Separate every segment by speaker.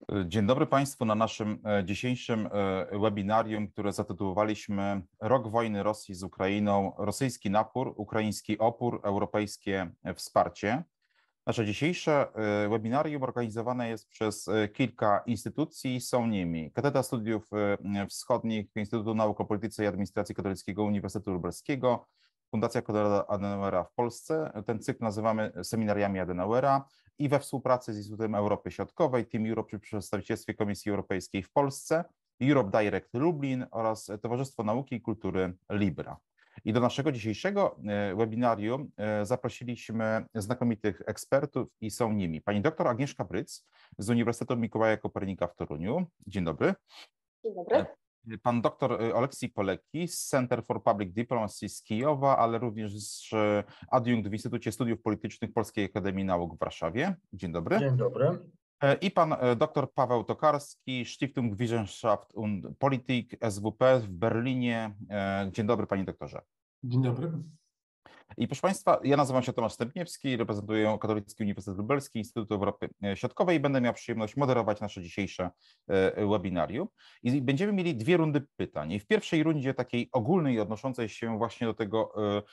Speaker 1: Dzień dobry Państwu na naszym dzisiejszym webinarium, które zatytułowaliśmy Rok wojny Rosji z Ukrainą, rosyjski napór, ukraiński opór, europejskie wsparcie. Nasze dzisiejsze webinarium organizowane jest przez kilka instytucji, są nimi Katedra Studiów Wschodnich Instytutu Nauk o Polityce i Administracji Katolickiego Uniwersytetu Lubelskiego, Fundacja Konrada Adenauera w Polsce. Ten cykl nazywamy seminariami Adenauera i we współpracy z Instytutem Europy Środkowej, Team Europe przy przedstawicielstwie Komisji Europejskiej w Polsce, Europe Direct Lublin oraz Towarzystwo Nauki i Kultury Libra. I do naszego dzisiejszego webinarium zaprosiliśmy znakomitych ekspertów i są nimi pani dr Agnieszka Bryc z Uniwersytetu Mikołaja Kopernika w Toruniu. Dzień dobry.
Speaker 2: Dzień dobry.
Speaker 1: Pan dr Oleksij Polecki z Center for Public Diplomacy z Kijowa, ale również adiunkt w Instytucie Studiów Politycznych Polskiej Akademii Nauk w Warszawie. Dzień dobry.
Speaker 3: Dzień dobry.
Speaker 1: I pan dr Paweł Tokarski, Stiftung Wissenschaft und Politik SWP w Berlinie. Dzień dobry, panie doktorze.
Speaker 3: Dzień dobry.
Speaker 1: I proszę Państwa, ja nazywam się Tomasz Stępniewski, reprezentuję Katolicki Uniwersytet Lubelski, Instytut Europy Środkowej i będę miał przyjemność moderować nasze dzisiejsze webinarium. I będziemy mieli dwie rundy pytań. I w pierwszej rundzie takiej ogólnej, odnoszącej się właśnie do tego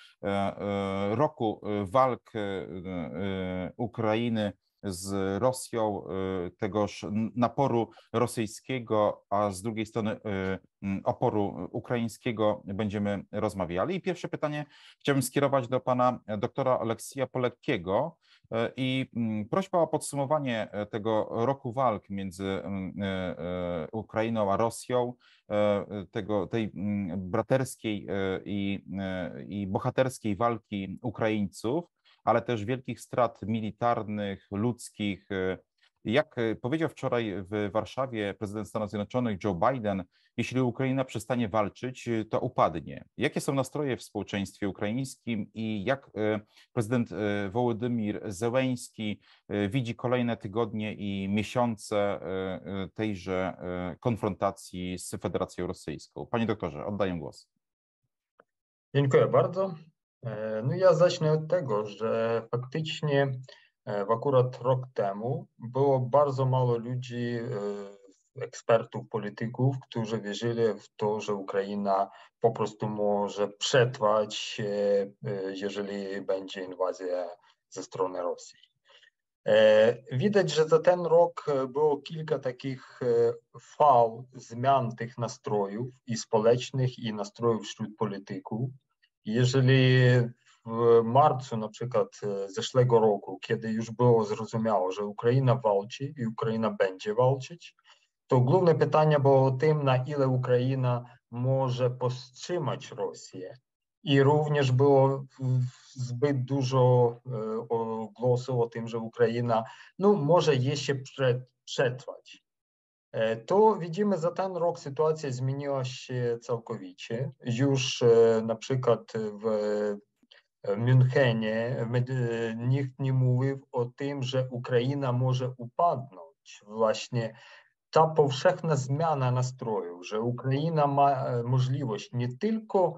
Speaker 1: roku walk Ukrainy z Rosją, tegoż naporu rosyjskiego, a z drugiej strony oporu ukraińskiego będziemy rozmawiali. I pierwsze pytanie chciałbym skierować do pana doktora Oleksija Poleckiego i prośba o podsumowanie tego roku walk między Ukrainą a Rosją, tej braterskiej i bohaterskiej walki Ukraińców, ale też wielkich strat militarnych, ludzkich. Jak powiedział wczoraj w Warszawie prezydent Stanów Zjednoczonych Joe Biden, jeśli Ukraina przestanie walczyć, to upadnie. Jakie są nastroje w społeczeństwie ukraińskim i jak prezydent Wołodymir Zełenski widzi kolejne tygodnie i miesiące tejże konfrontacji z Federacją Rosyjską? Panie doktorze, oddaję głos.
Speaker 3: Dziękuję bardzo. No ja zacznę od tego, że faktycznie akurat rok temu było bardzo mało ludzi, ekspertów, polityków, którzy wierzyli w to, że Ukraina po prostu może przetrwać, jeżeli będzie inwazja ze strony Rosji. Widać, że za ten rok było kilka takich fal zmian tych nastrojów i społecznych, i nastrojów wśród polityków. Jeżeli w marcu na przykład zeszłego roku, kiedy już było zrozumiało, że Ukraina walczy i Ukraina będzie walczyć, to główne pytanie było o tym, na ile Ukraina może powstrzymać Rosję. I również było zbyt dużo głosów o tym, że Ukraina może jeszcze przetrwać. To widzimy, za ten rok sytuacja zmieniła się całkowicie. Już na przykład w Münchenie nikt nie mówił o tym, że Ukraina może upadnąć. Właśnie ta powszechna zmiana nastroju, że Ukraina ma możliwość nie tylko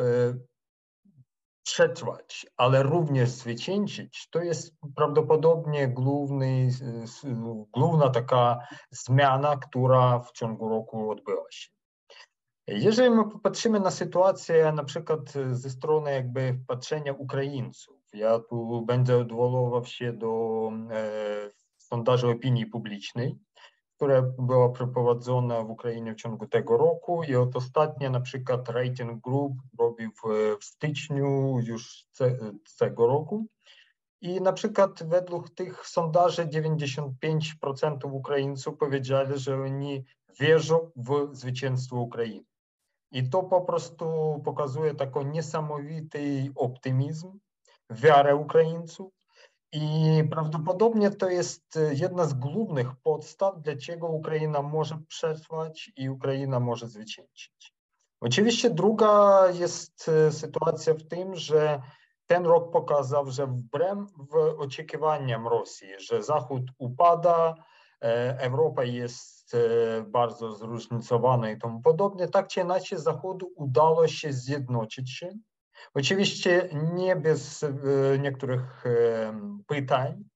Speaker 3: przetrwać, ale również zwyciężyć, to jest prawdopodobnie główna taka zmiana, która w ciągu roku odbyła się. Jeżeli my popatrzymy na sytuację na przykład ze strony jakby patrzenia Ukraińców, ja tu będę odwoływał się do sondażu opinii publicznej, która była przeprowadzona w Ukrainie w ciągu tego roku i od ostatnio na przykład Rating Group robił w styczniu już tego roku i na przykład według tych sondaży 95% Ukraińców powiedzieli, że oni wierzą w zwycięstwo Ukrainy. I to po prostu pokazuje taki niesamowity optymizm, wiarę Ukraińców. I prawdopodobnie to jest jedna z głównych podstaw, dlaczego Ukraina może przetrwać i Ukraina może zwyciężyć. Oczywiście druga jest sytuacja w tym, że ten rok pokazał, że wbrew oczekiwaniom Rosji, że Zachód upada, Europa jest bardzo zróżnicowana i tomu podobnie, tak czy inaczej Zachodu udało się zjednoczyć się. Oczywiście nie bez niektórych pytań,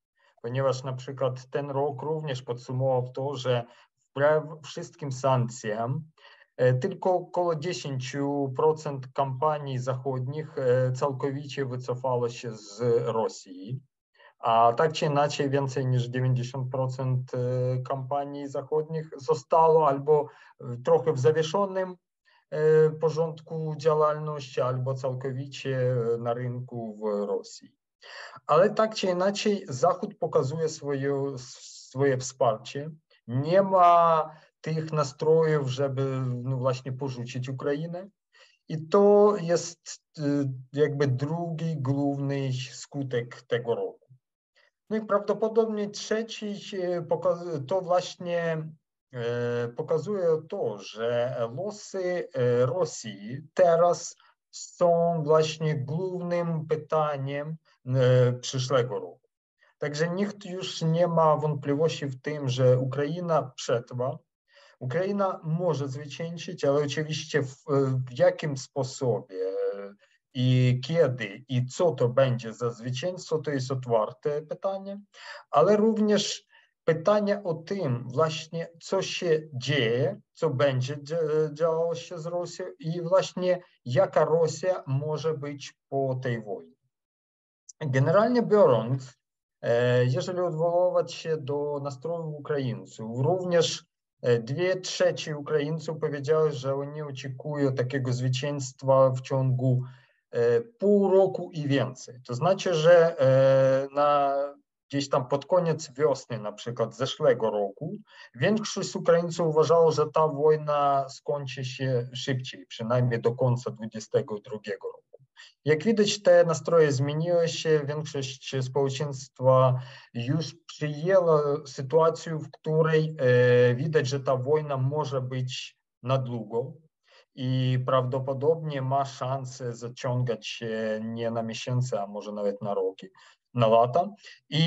Speaker 3: ponieważ na przykład ten rok również podsumował to, że wbrew wszystkim sankcjom tylko około 10% kompanii zachodnich całkowicie wycofało się z Rosji. A tak czy inaczej więcej niż 90% kompanii zachodnich zostało albo trochę w zawieszonym porządku działalności, albo całkowicie na rynku w Rosji. Ale tak czy inaczej Zachód pokazuje swoje wsparcie. Nie ma tych nastrojów, żeby właśnie porzucić Ukrainę. I to jest jakby drugi główny skutek tego roku. No i prawdopodobnie trzeci to właśnie pokazuje to, że losy Rosji teraz są właśnie głównym pytaniem przyszłego roku. Także nikt już nie ma wątpliwości w tym, że Ukraina przetrwa. Ukraina może zwyciężyć, ale oczywiście w jakim sposobie i kiedy i co to będzie za zwycięstwo, to jest otwarte pytanie, ale również pytanie o tym właśnie, co się dzieje, co będzie działo się z Rosją i właśnie jaka Rosja może być po tej wojnie. Generalnie biorąc, jeżeli odwoływać się do nastrojów Ukraińców, również 2/3 Ukraińców powiedziały, że oni oczekują takiego zwycięstwa w ciągu pół roku i więcej. To znaczy, że gdzieś tam pod koniec wiosny, na przykład zeszłego roku, większość Ukraińców uważało, że ta wojna skończy się szybciej, przynajmniej do końca 2022 roku. Jak widać, te nastroje zmieniły się, większość społeczeństwa już przyjęła sytuację, w której widać, że ta wojna może być na długo i prawdopodobnie ma szansę zaciągać się nie na miesiące, a może nawet na roki, na lata. I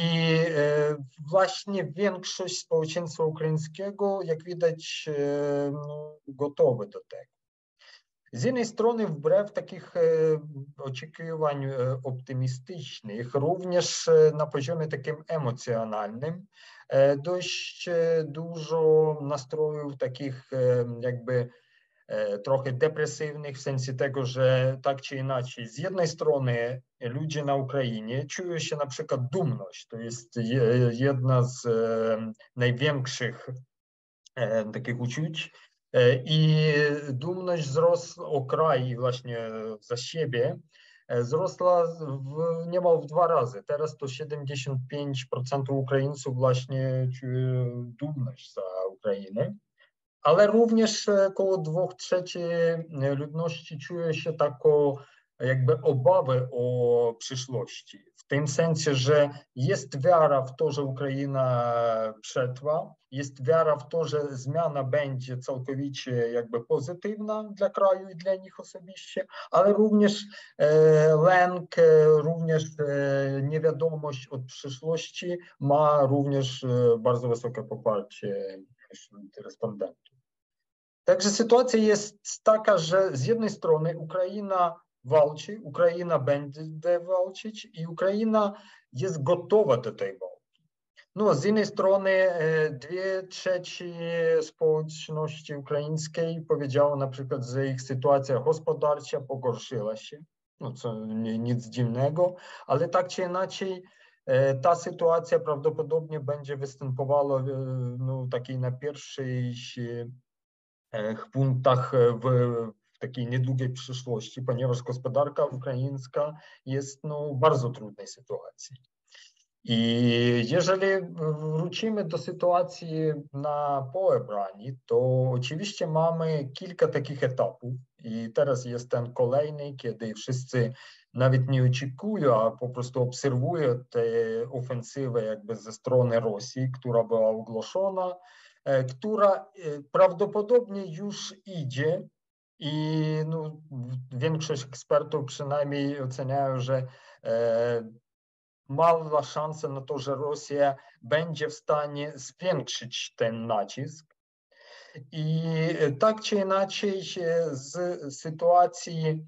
Speaker 3: właśnie większość społeczeństwa ukraińskiego, jak widać, gotowe do tego. Z jednej strony, wbrew takich oczekiwań optymistycznych, również na poziomie takim emocjonalnym, dość dużo nastrojów takich jakby trochę depresywnych, w sensie tego, że tak czy inaczej, z jednej strony ludzie na Ukrainie czują się na przykład dumność, to jest jedna z największych takich uczuć, i dumność wzrosła o kraj właśnie za siebie, wzrosła niemal w 2 razy. Teraz to 75% Ukraińców właśnie czuje dumność za Ukrainę, ale również około 2/3 ludności czuje się taką jakby obawę o przyszłości. W tym sensie, że jest wiara w to, że Ukraina przetrwa, jest wiara w to, że zmiana będzie całkowicie jakby pozytywna dla kraju i dla nich osobiście, ale również lęk, również niewiadomość od przyszłości ma również bardzo wysokie poparcie wśród respondentów. Także sytuacja jest taka, że z jednej strony Ukraina walczy, Ukraina będzie walczyć i Ukraina jest gotowa do tej walki. No, z jednej strony 2/3 społeczności ukraińskiej powiedziało na przykład, że ich sytuacja gospodarcza pogorszyła się, no co nic dziwnego, ale tak czy inaczej ta sytuacja prawdopodobnie będzie występowała no, takiej na pierwszych punktach w takiej niedługiej przyszłości, ponieważ gospodarka ukraińska jest no, w bardzo trudnej sytuacji. I jeżeli wrócimy do sytuacji na pole broni, to oczywiście mamy kilka takich etapów i teraz jest ten kolejny, kiedy wszyscy nawet nie oczekują, a po prostu obserwują tę ofensywę jakby ze strony Rosji, która była ogłoszona, która prawdopodobnie już idzie i no, większość ekspertów przynajmniej oceniają, że mała szansa na to, że Rosja będzie w stanie zwiększyć ten nacisk. I tak czy inaczej z sytuacji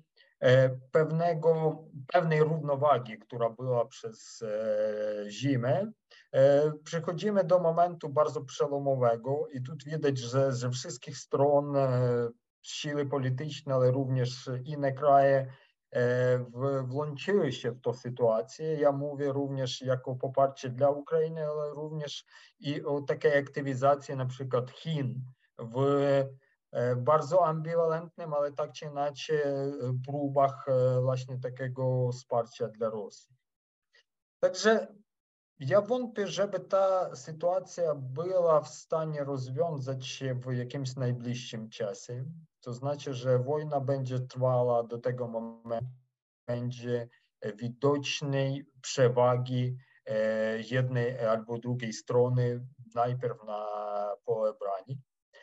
Speaker 3: pewnej równowagi, która była przez zimę, Przechodzimy do momentu bardzo przełomowego i tu widać, że ze wszystkich stron siły polityczne, ale również inne kraje włączyły się w tę sytuację. Ja mówię również jako poparcie dla Ukrainy, ale również i o takiej aktywizacji na przykład Chin w bardzo ambiwalentnym, ale tak czy inaczej próbach właśnie takiego wsparcia dla Rosji. Także ja wątpię, żeby ta sytuacja była w stanie rozwiązać się w jakimś najbliższym czasie. To znaczy, że wojna będzie trwała do tego momentu, będzie widocznej przewagi jednej albo drugiej strony najpierw na pole broni.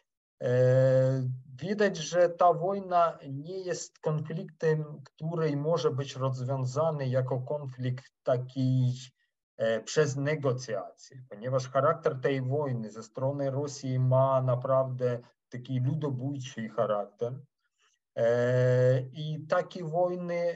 Speaker 3: Widać, że ta wojna nie jest konfliktem, który może być rozwiązany jako konflikt taki przez negocjacje, ponieważ charakter tej wojny ze strony Rosji ma naprawdę taki ludobójczy charakter. I takie wojny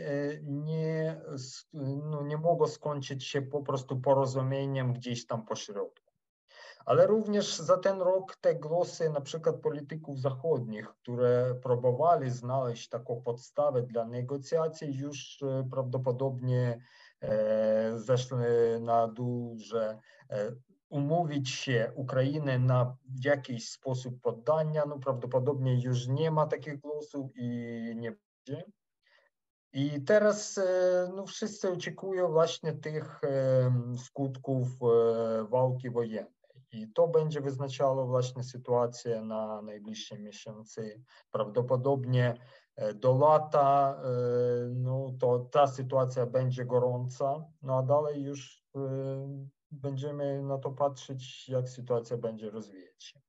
Speaker 3: nie mogą skończyć się po prostu porozumieniem gdzieś tam pośrodku. Ale również za ten rok te głosy na przykład polityków zachodnich, które próbowali znaleźć taką podstawę dla negocjacji, już prawdopodobnie zeszły na dół, że umówić się Ukrainę na jakiś sposób poddania, no prawdopodobnie już nie ma takich głosów i nie będzie. I teraz no, wszyscy oczekują właśnie tych skutków walki wojennej. I to będzie wyznaczało właśnie sytuację na najbliższe miesiące. Prawdopodobnie do lata no, to ta sytuacja będzie gorąca, no a dalej już będziemy na to patrzeć, jak sytuacja będzie rozwijać się.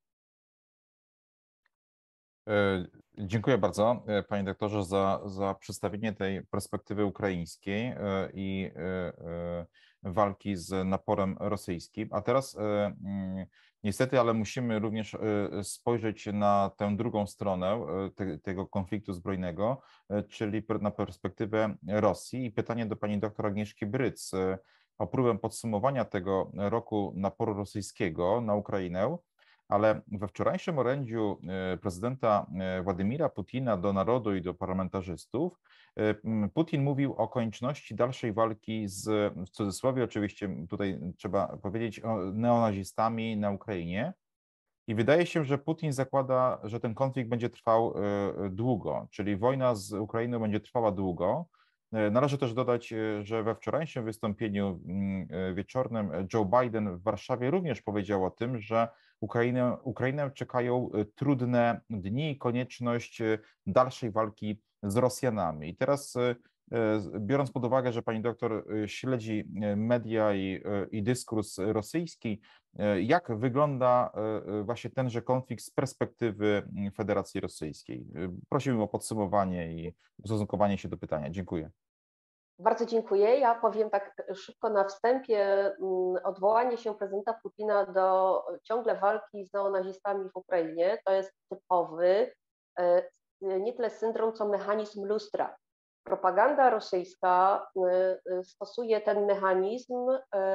Speaker 1: Dziękuję bardzo, panie doktorze, za przedstawienie tej perspektywy ukraińskiej i walki z naporem rosyjskim. A teraz niestety, ale musimy również spojrzeć na tę drugą stronę tego konfliktu zbrojnego, czyli na perspektywę Rosji. I pytanie do pani doktor Agnieszki Bryc o próbę podsumowania tego roku naporu rosyjskiego na Ukrainę. Ale we wczorajszym orędziu prezydenta Władimira Putina do narodu i do parlamentarzystów Putin mówił o konieczności dalszej walki z, w cudzysłowie oczywiście tutaj trzeba powiedzieć, neonazistami na Ukrainie. I wydaje się, że Putin zakłada, że ten konflikt będzie trwał długo, czyli wojna z Ukrainą będzie trwała długo. Należy też dodać, że we wczorajszym wystąpieniu wieczornym Joe Biden w Warszawie również powiedział o tym, że Ukrainę czekają trudne dni i konieczność dalszej walki z Rosjanami. I teraz, biorąc pod uwagę, że pani doktor śledzi media i dyskurs rosyjski, jak wygląda właśnie tenże konflikt z perspektywy Federacji Rosyjskiej? Prosiłbym o podsumowanie i ustosunkowanie się do pytania. Dziękuję.
Speaker 2: Bardzo dziękuję. Ja powiem tak szybko na wstępie. Odwołanie się prezydenta Putina do ciągle walki z neonazistami w Ukrainie to jest typowy nie tyle syndrom, co mechanizm lustra. Propaganda rosyjska stosuje ten mechanizm,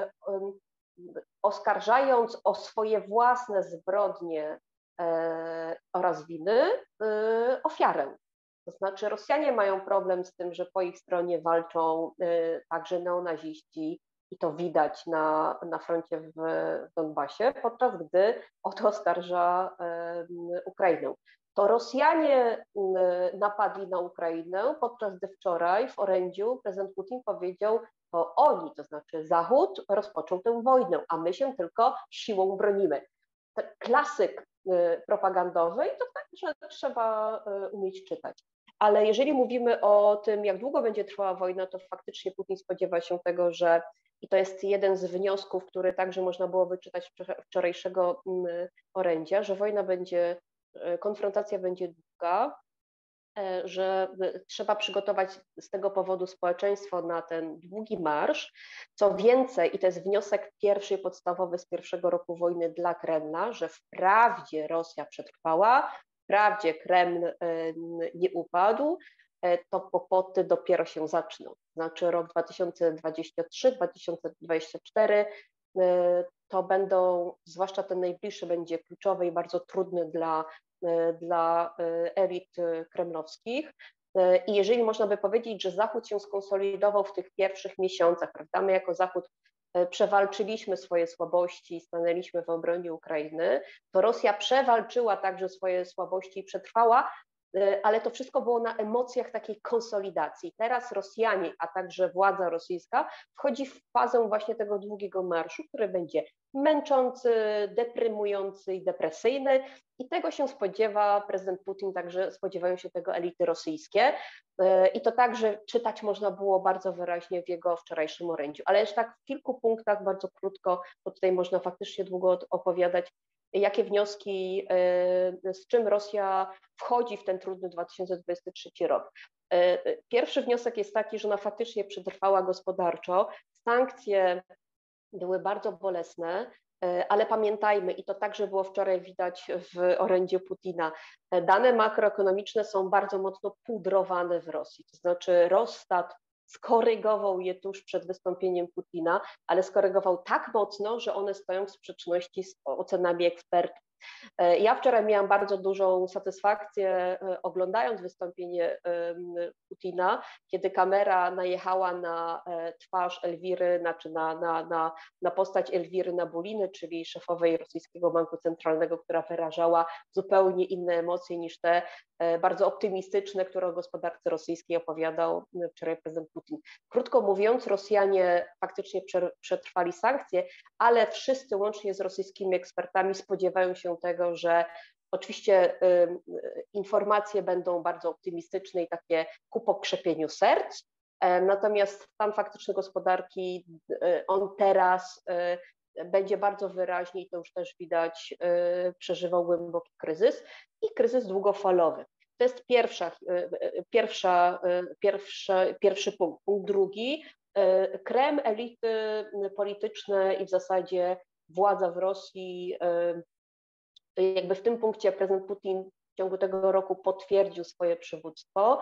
Speaker 2: oskarżając o swoje własne zbrodnie oraz winy ofiarę. To znaczy Rosjanie mają problem z tym, że po ich stronie walczą także neonaziści i to widać na froncie w Donbasie, podczas gdy o to oskarża Ukrainę. To Rosjanie napadli na Ukrainę, podczas gdy wczoraj w orędziu prezydent Putin powiedział, to oni, to znaczy Zachód, rozpoczął tę wojnę, a my się tylko siłą bronimy. To klasyk propagandowy i to także trzeba umieć czytać. Ale jeżeli mówimy o tym, jak długo będzie trwała wojna, to faktycznie Putin spodziewa się tego, że i to jest jeden z wniosków, który także można było wyczytać z wczorajszego orędzia, że wojna będzie, konfrontacja będzie długa, że trzeba przygotować z tego powodu społeczeństwo na ten długi marsz. Co więcej, i to jest wniosek pierwszy podstawowy z pierwszego roku wojny dla Kremla, że wprawdzie Rosja przetrwała, wprawdzie Kreml nie upadł, to kłopoty dopiero się zaczną. Znaczy rok 2023-2024 to będą, zwłaszcza ten najbliższy będzie kluczowy i bardzo trudny dla elit kremlowskich. I jeżeli można by powiedzieć, że Zachód się skonsolidował w tych pierwszych miesiącach, prawda? My jako Zachód przewalczyliśmy swoje słabości i stanęliśmy w obronie Ukrainy, to Rosja przewalczyła także swoje słabości i przetrwała, ale to wszystko było na emocjach takiej konsolidacji. Teraz Rosjanie, a także władza rosyjska wchodzi w fazę właśnie tego długiego marszu, który będzie męczący, deprymujący i depresyjny i tego się spodziewa prezydent Putin, także spodziewają się tego elity rosyjskie i to także czytać można było bardzo wyraźnie w jego wczorajszym orędziu. Ale jeszcze tak w kilku punktach, bardzo krótko, bo tutaj można faktycznie długo opowiadać, jakie wnioski, z czym Rosja wchodzi w ten trudny 2023 rok. Pierwszy wniosek jest taki, że ona faktycznie przetrwała gospodarczo. Sankcje były bardzo bolesne, ale pamiętajmy, i to także było wczoraj widać w orędziu Putina, dane makroekonomiczne są bardzo mocno pudrowane w Rosji. To znaczy Rosstat skorygował je tuż przed wystąpieniem Putina, ale skorygował tak mocno, że one stoją w sprzeczności z ocenami ekspertów. Ja wczoraj miałam bardzo dużą satysfakcję oglądając wystąpienie Putina, kiedy kamera najechała na twarz Elwiry, znaczy na postać Elwiry Nabuliny, czyli szefowej rosyjskiego banku centralnego, która wyrażała zupełnie inne emocje niż te bardzo optymistyczne, które o gospodarce rosyjskiej opowiadał wczoraj prezydent Putin. Krótko mówiąc, Rosjanie faktycznie przetrwali sankcje, ale wszyscy łącznie z rosyjskimi ekspertami spodziewają się tego, że oczywiście informacje będą bardzo optymistyczne i takie ku pokrzepieniu serc, natomiast stan faktyczny gospodarki, on teraz będzie bardzo wyraźnie, i to już też widać, przeżywał głęboki kryzys i kryzys długofalowy. To jest pierwszy punkt. Punkt drugi, Kreml, elity polityczne i w zasadzie władza w Rosji, jakby w tym punkcie prezydent Putin w ciągu tego roku potwierdził swoje przywództwo,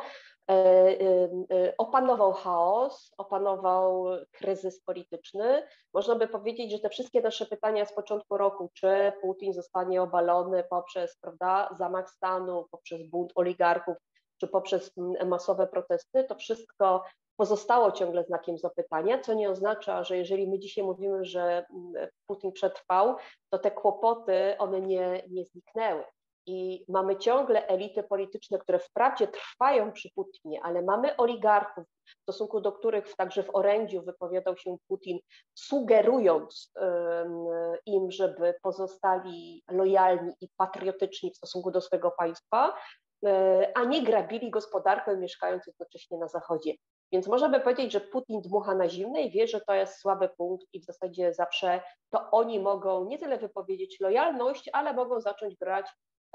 Speaker 2: opanował chaos, opanował kryzys polityczny. Można by powiedzieć, że te wszystkie nasze pytania z początku roku, czy Putin zostanie obalony poprzez, prawda, zamach stanu, poprzez bunt oligarchów, czy poprzez masowe protesty, to wszystko pozostało ciągle znakiem zapytania, co nie oznacza, że jeżeli my dzisiaj mówimy, że Putin przetrwał, to te kłopoty, one nie zniknęły. I mamy ciągle elity polityczne, które wprawdzie trwają przy Putinie, ale mamy oligarchów, w stosunku do których także w orędziu wypowiadał się Putin, sugerując im, żeby pozostali lojalni i patriotyczni w stosunku do swojego państwa, a nie grabili gospodarkę, mieszkając jednocześnie na Zachodzie. Więc można by powiedzieć, że Putin dmucha na zimne i wie, że to jest słaby punkt i w zasadzie zawsze to oni mogą nie tyle wypowiedzieć lojalność, ale mogą zacząć grać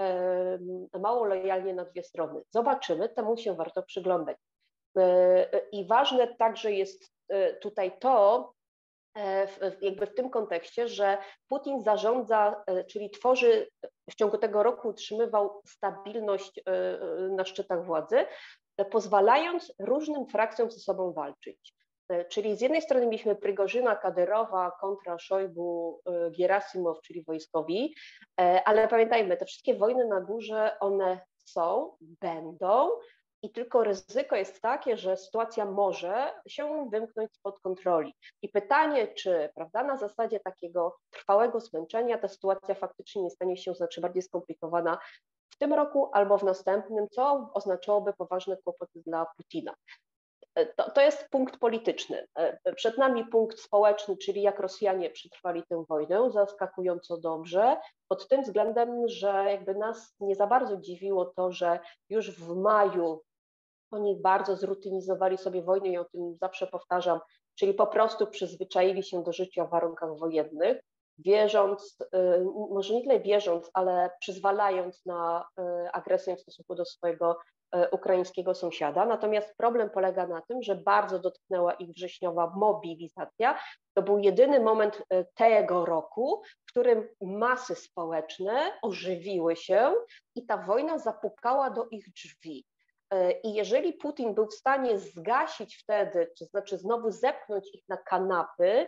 Speaker 2: mało lojalnie na dwie strony. Zobaczymy, temu się warto przyglądać. I ważne także jest tutaj to, jakby w tym kontekście, że Putin zarządza, czyli tworzy, w ciągu tego roku utrzymywał stabilność na szczytach władzy, pozwalając różnym frakcjom ze sobą walczyć. Czyli z jednej strony mieliśmy Prigorzyna, Kadyrowa kontra Szojgu, Gierasimow, czyli wojskowi, ale pamiętajmy, te wszystkie wojny na górze, one są, będą i tylko ryzyko jest takie, że sytuacja może się wymknąć spod kontroli. I pytanie, czy, prawda, na zasadzie takiego trwałego zmęczenia ta sytuacja faktycznie nie stanie się znacznie bardziej skomplikowana w tym roku albo w następnym, co oznaczałoby poważne kłopoty dla Putina. To jest punkt polityczny. Przed nami punkt społeczny, czyli jak Rosjanie przetrwali tę wojnę, zaskakująco dobrze, pod tym względem, że jakby nas nie za bardzo dziwiło to, że już w maju oni bardzo zrutynizowali sobie wojnę i o tym zawsze powtarzam, czyli po prostu przyzwyczaili się do życia w warunkach wojennych, wierząc, może nie tyle wierząc, ale przyzwalając na agresję w stosunku do swojego ukraińskiego sąsiada. Natomiast problem polega na tym, że bardzo dotknęła ich wrześniowa mobilizacja. To był jedyny moment tego roku, w którym masy społeczne ożywiły się i ta wojna zapukała do ich drzwi. I jeżeli Putin był w stanie zgasić wtedy, to znaczy znowu zepchnąć ich na kanapy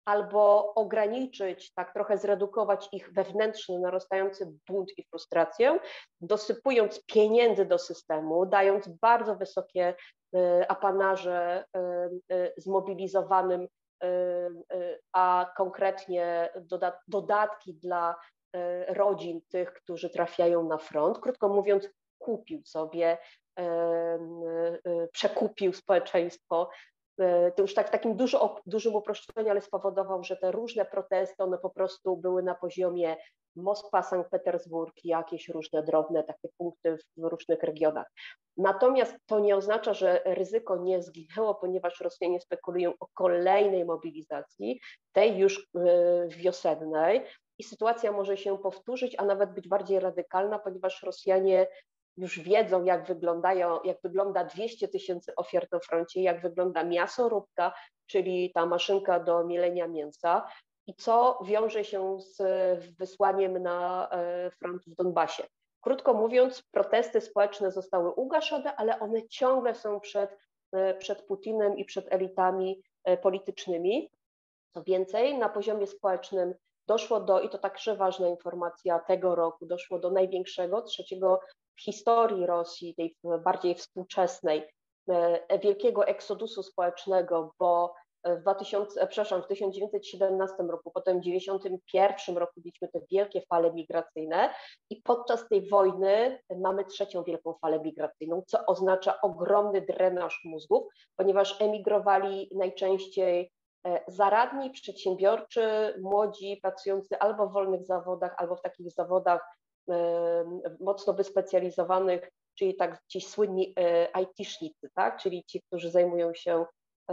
Speaker 2: albo ograniczyć, tak trochę zredukować ich wewnętrzny, narastający bunt i frustrację, dosypując pieniędzy do systemu, dając bardzo wysokie apanaże zmobilizowanym, a konkretnie dodatki dla rodzin tych, którzy trafiają na front. Krótko mówiąc, kupił sobie, przekupił społeczeństwo. To już tak w takim dużym uproszczeniu, ale spowodował, że te różne protesty, one po prostu były na poziomie Moskwa, Sankt Petersburg i jakieś różne drobne takie punkty w różnych regionach. Natomiast to nie oznacza, że ryzyko nie zginęło, ponieważ Rosjanie spekulują o kolejnej mobilizacji, tej już wiosennej, i sytuacja może się powtórzyć, a nawet być bardziej radykalna, ponieważ Rosjanie już wiedzą, jak wygląda 200 000 ofiar na froncie, jak wygląda mięsoróbka, czyli ta maszynka do mielenia mięsa, i co wiąże się z wysłaniem na front w Donbasie. Krótko mówiąc, protesty społeczne zostały ugaszone, ale one ciągle są przed Putinem i przed elitami politycznymi. Co więcej, na poziomie społecznym doszło do, i to także ważna informacja tego roku, doszło do największego, trzeciego w historii Rosji, tej bardziej współczesnej, wielkiego eksodusu społecznego, bo w 1917 roku, potem w 1991 roku mieliśmy te wielkie fale migracyjne i podczas tej wojny mamy trzecią wielką falę migracyjną, co oznacza ogromny drenaż mózgów, ponieważ emigrowali najczęściej zaradni, przedsiębiorczy, młodzi, pracujący albo w wolnych zawodach, albo w takich zawodach mocno wyspecjalizowanych, czyli tak ci słynni IT-sznicy, tak? Czyli ci, którzy zajmują się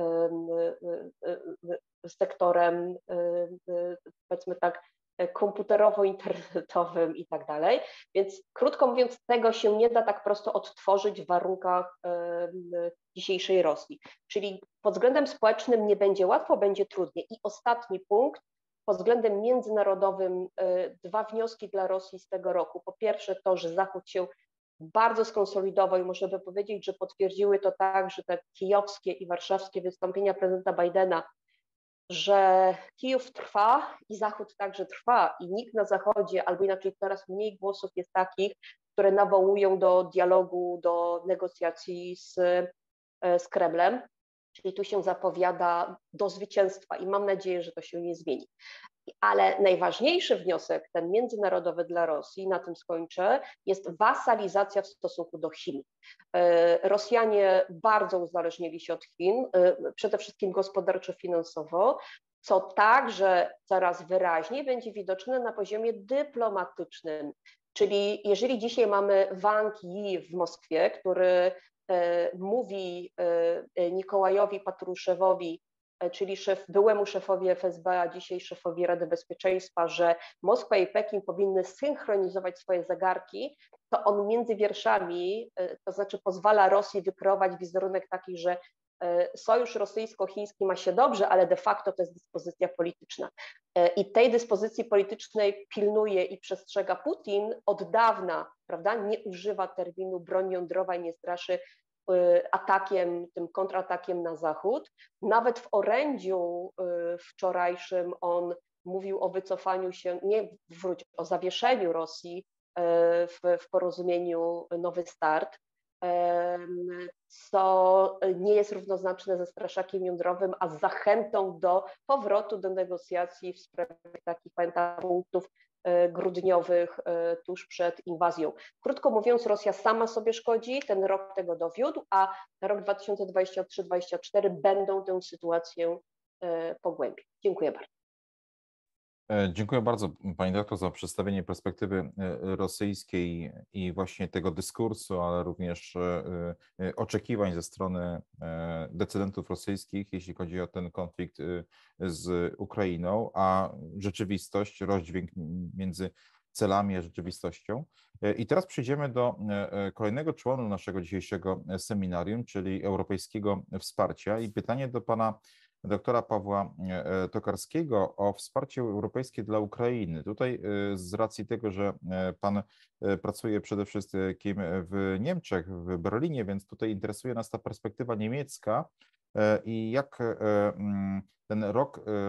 Speaker 2: sektorem, powiedzmy tak, komputerowo-internetowym i tak dalej. Więc krótko mówiąc, tego się nie da tak prosto odtworzyć w warunkach dzisiejszej Rosji. Czyli pod względem społecznym nie będzie łatwo, będzie trudniej. I ostatni punkt, pod względem międzynarodowym dwa wnioski dla Rosji z tego roku. Po pierwsze to, że Zachód się bardzo skonsolidował i można by powiedzieć, że potwierdziły to także te kijowskie i warszawskie wystąpienia prezydenta Bidena, że Kijów trwa i Zachód także trwa i nikt na Zachodzie, albo inaczej coraz mniej głosów jest takich, które nawołują do dialogu, do negocjacji z Kremlem, czyli tu się zapowiada do zwycięstwa i mam nadzieję, że to się nie zmieni. Ale najważniejszy wniosek, ten międzynarodowy dla Rosji, na tym skończę, jest wasalizacja w stosunku do Chin. Rosjanie bardzo uzależnili się od Chin, przede wszystkim gospodarczo-finansowo, co także coraz wyraźniej będzie widoczne na poziomie dyplomatycznym. Czyli jeżeli dzisiaj mamy Wang Yi w Moskwie, który mówi Nikołajowi Patruszewowi, czyli byłemu szefowi FSB, a dzisiaj szefowi Rady Bezpieczeństwa, że Moskwa i Pekin powinny synchronizować swoje zegarki, to on między wierszami, to znaczy pozwala Rosji wykreować wizerunek taki, że sojusz rosyjsko-chiński ma się dobrze, ale de facto to jest dyspozycja polityczna. I tej dyspozycji politycznej pilnuje i przestrzega Putin od dawna, prawda? Nie używa terminu broń jądrowa i nie straszy atakiem, tym kontratakiem na Zachód. Nawet w orędziu wczorajszym on mówił o wycofaniu się, o zawieszeniu Rosji w porozumieniu Nowy Start, co nie jest równoznaczne ze straszakiem jądrowym, a z zachętą do powrotu do negocjacji w sprawie takich punktów grudniowych tuż przed inwazją. Krótko mówiąc, Rosja sama sobie szkodzi, ten rok tego dowiódł, a rok 2023-2024 będą tę sytuację pogłębiać. Dziękuję bardzo.
Speaker 1: Dziękuję bardzo Pani doktor za przedstawienie perspektywy rosyjskiej i właśnie tego dyskursu, ale również oczekiwań ze strony decydentów rosyjskich, jeśli chodzi o ten konflikt z Ukrainą, a rzeczywistość, rozdźwięk między celami a rzeczywistością. I teraz przejdziemy do kolejnego członu naszego dzisiejszego seminarium, czyli europejskiego wsparcia. I pytanie do Pana doktora Pawła Tokarskiego o wsparcie europejskie dla Ukrainy. Tutaj z racji tego, że Pan pracuje przede wszystkim w Niemczech, w Berlinie, więc tutaj interesuje nas ta perspektywa niemiecka i jak ten rok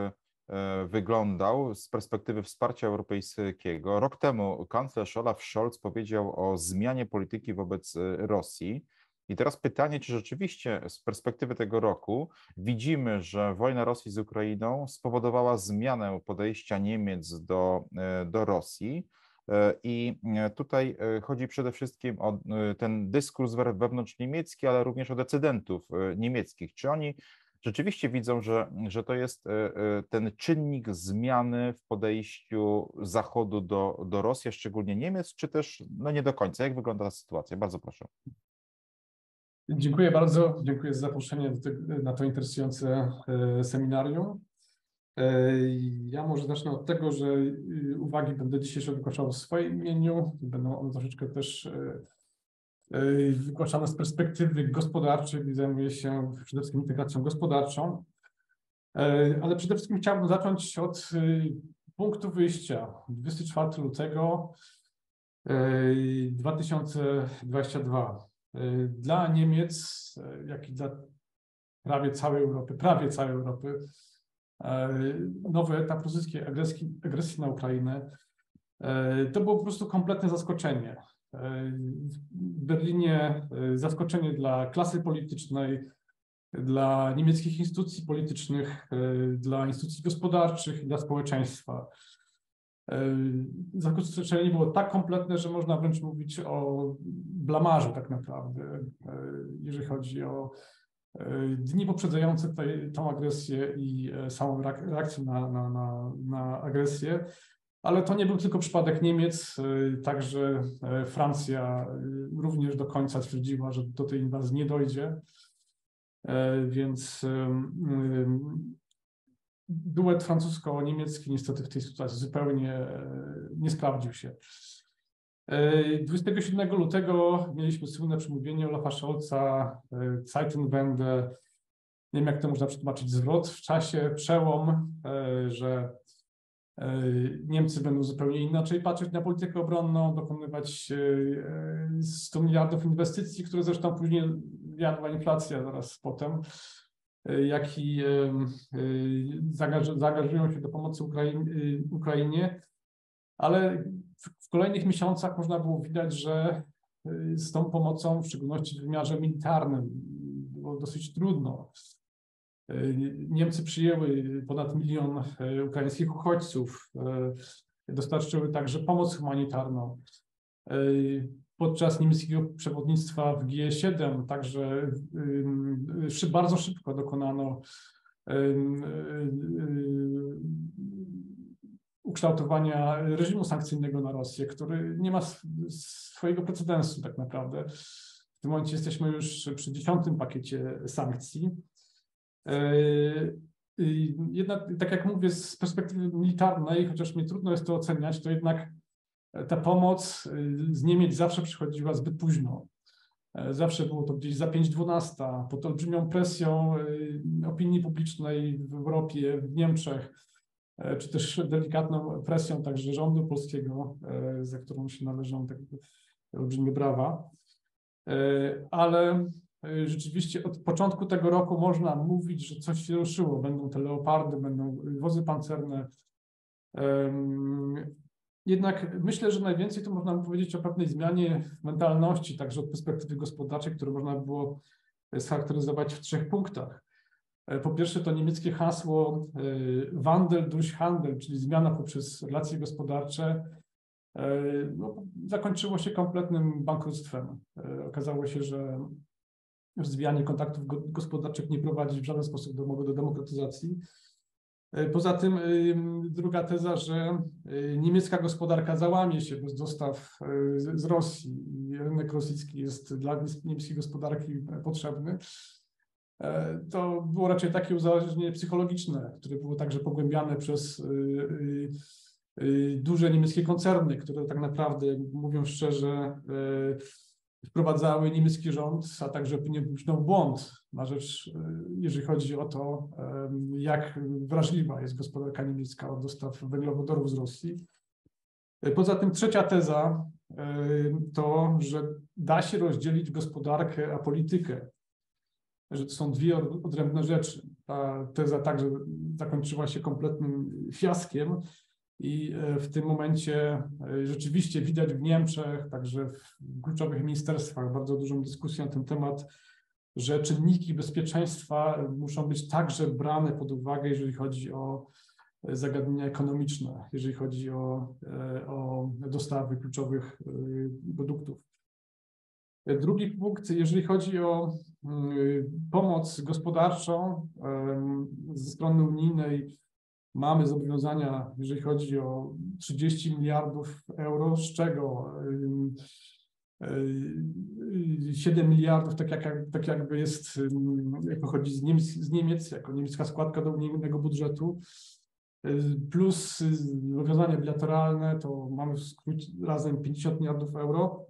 Speaker 1: wyglądał z perspektywy wsparcia europejskiego. Rok temu kanclerz Olaf Scholz powiedział o zmianie polityki wobec Rosji. I teraz pytanie, czy rzeczywiście z perspektywy tego roku widzimy, że wojna Rosji z Ukrainą spowodowała zmianę podejścia Niemiec do Rosji. I tutaj chodzi przede wszystkim o ten dyskurs wewnątrzniemiecki, ale również o decydentów niemieckich. Czy oni rzeczywiście widzą, że to jest ten czynnik zmiany w podejściu Zachodu do Rosji, szczególnie Niemiec, czy też no nie do końca? Jak wygląda ta sytuacja? Bardzo proszę.
Speaker 4: Dziękuję bardzo. Dziękuję za zaproszenie na to interesujące seminarium. Ja może zacznę od tego, że uwagi będę dzisiejsze wygłaszał w swoim imieniu. Będą one troszeczkę też wygłaszane z perspektywy gospodarczej. Zajmuję się przede wszystkim integracją gospodarczą. Ale przede wszystkim chciałbym zacząć od punktu wyjścia. 24 lutego 2022. Dla Niemiec, jak i dla prawie całej Europy, nowy etap rosyjskiej agresji na Ukrainę to było po prostu kompletne zaskoczenie. W Berlinie zaskoczenie dla klasy politycznej, dla niemieckich instytucji politycznych, dla instytucji gospodarczych i dla społeczeństwa. Zaskoczenie było tak kompletne, że można wręcz mówić o blamarzu tak naprawdę, jeżeli chodzi o dni poprzedzające tą agresję i samą reakcję na agresję. Ale to nie był tylko przypadek Niemiec, także Francja również do końca twierdziła, że do tej inwazji nie dojdzie, więc duet francusko-niemiecki niestety w tej sytuacji zupełnie nie sprawdził się. 27 lutego mieliśmy słynne przemówienie Olafa Scholza, Zeitenwende, nie wiem jak to można przetłumaczyć, zwrot w czasie, przełom, że Niemcy będą zupełnie inaczej patrzeć na politykę obronną, dokonywać 100 miliardów inwestycji, które zresztą później jadła inflacja zaraz potem, jak i zaangażują się do pomocy Ukrainie, ale w kolejnych miesiącach można było widać, że z tą pomocą, w szczególności w wymiarze militarnym, było dosyć trudno. Niemcy przyjęły ponad 1 milion ukraińskich uchodźców, dostarczyły także pomoc humanitarną. Podczas niemieckiego przewodnictwa w G7 także bardzo szybko dokonano ukształtowania reżimu sankcyjnego na Rosję, który nie ma swojego precedensu tak naprawdę. W tym momencie jesteśmy już przy 10. pakiecie sankcji. Jednak, tak jak mówię, z perspektywy militarnej, chociaż mi trudno jest to oceniać, to jednak ta pomoc z Niemiec zawsze przychodziła zbyt późno. Zawsze było to gdzieś za 5/12, pod olbrzymią presją opinii publicznej w Europie, w Niemczech, czy też delikatną presją także rządu polskiego, za którą się należą tak olbrzymie brawa. Ale rzeczywiście od początku tego roku można mówić, że coś się ruszyło. Będą te leopardy, będą wozy pancerne. Jednak myślę, że najwięcej to można powiedzieć o pewnej zmianie mentalności, także od perspektywy gospodarczej, które można było scharakteryzować w 3 punktach. Po pierwsze to niemieckie hasło Wandel durch Handel, czyli zmiana poprzez relacje gospodarcze, no, zakończyło się kompletnym bankructwem. Okazało się, że rozwijanie kontaktów gospodarczych nie prowadzi w żaden sposób do demokratyzacji. Poza tym druga teza, że niemiecka gospodarka załamie się bez dostaw z Rosji i rynek rosyjski jest dla niemieckiej gospodarki potrzebny. To było raczej takie uzależnienie psychologiczne, które było także pogłębiane przez duże niemieckie koncerny, które tak naprawdę, mówiąc szczerze, wprowadzały niemiecki rząd, a także opinię publiczną w błąd na rzecz, jeżeli chodzi o to, jak wrażliwa jest gospodarka niemiecka od dostaw węglowodorów z Rosji. Poza tym trzecia teza to, że da się rozdzielić gospodarkę a politykę, że to są 2 odrębne rzeczy. Ta teza także zakończyła się kompletnym fiaskiem i w tym momencie rzeczywiście widać w Niemczech, także w kluczowych ministerstwach bardzo dużą dyskusję na ten temat, że czynniki bezpieczeństwa muszą być także brane pod uwagę, jeżeli chodzi o zagadnienia ekonomiczne, jeżeli chodzi o dostawy kluczowych produktów. Drugi punkt, jeżeli chodzi o pomoc gospodarczą ze strony unijnej, mamy zobowiązania, jeżeli chodzi o 30 miliardów euro, z czego 7 miliardów, tak jakby jest, jak pochodzi z Niemiec, jako niemiecka składka do unijnego budżetu, plus zobowiązania bilateralne, to mamy w skrócie razem 50 miliardów euro.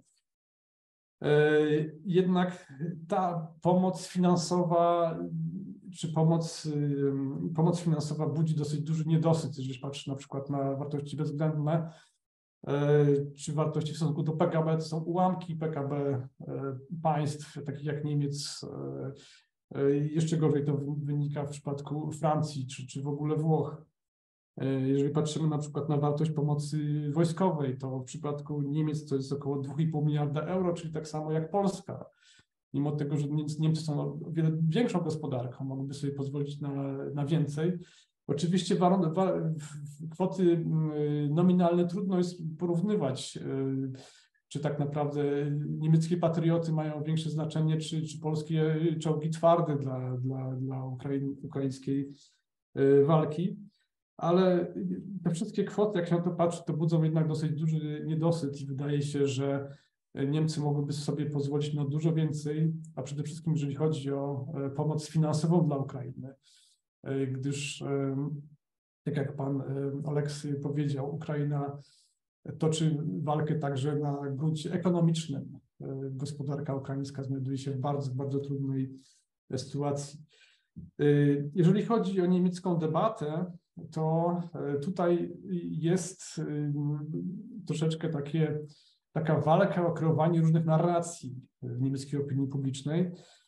Speaker 4: Jednak ta pomoc finansowa, czy pomoc finansowa budzi dosyć duży niedosyt, jeżeli patrzy na przykład na wartości bezwzględne, czy wartości w stosunku do PKB, to są ułamki PKB państw, takich jak Niemiec. Jeszcze gorzej to wynika w przypadku Francji, czy w ogóle Włoch. Jeżeli patrzymy na przykład na wartość pomocy wojskowej, to w przypadku Niemiec to jest około 2,5 miliarda euro, czyli tak samo jak Polska. Mimo tego, że Niemcy są o wiele większą gospodarką, mogłyby sobie pozwolić na więcej. Oczywiście kwoty nominalne trudno jest porównywać, czy tak naprawdę niemieckie patrioty mają większe znaczenie, czy polskie czołgi twarde dla ukraińskiej walki. Ale te wszystkie kwoty, jak się na to patrzy, to budzą jednak dosyć duży niedosyt i wydaje się, że Niemcy mogłyby sobie pozwolić na dużo więcej, a przede wszystkim jeżeli chodzi o pomoc finansową dla Ukrainy, gdyż tak jak pan Oleksy powiedział, Ukraina toczy walkę także na gruncie ekonomicznym. Gospodarka ukraińska znajduje się w bardzo, bardzo trudnej sytuacji. Jeżeli chodzi o niemiecką debatę, to tutaj jest troszeczkę taka walka o kreowanie różnych narracji w niemieckiej opinii publicznej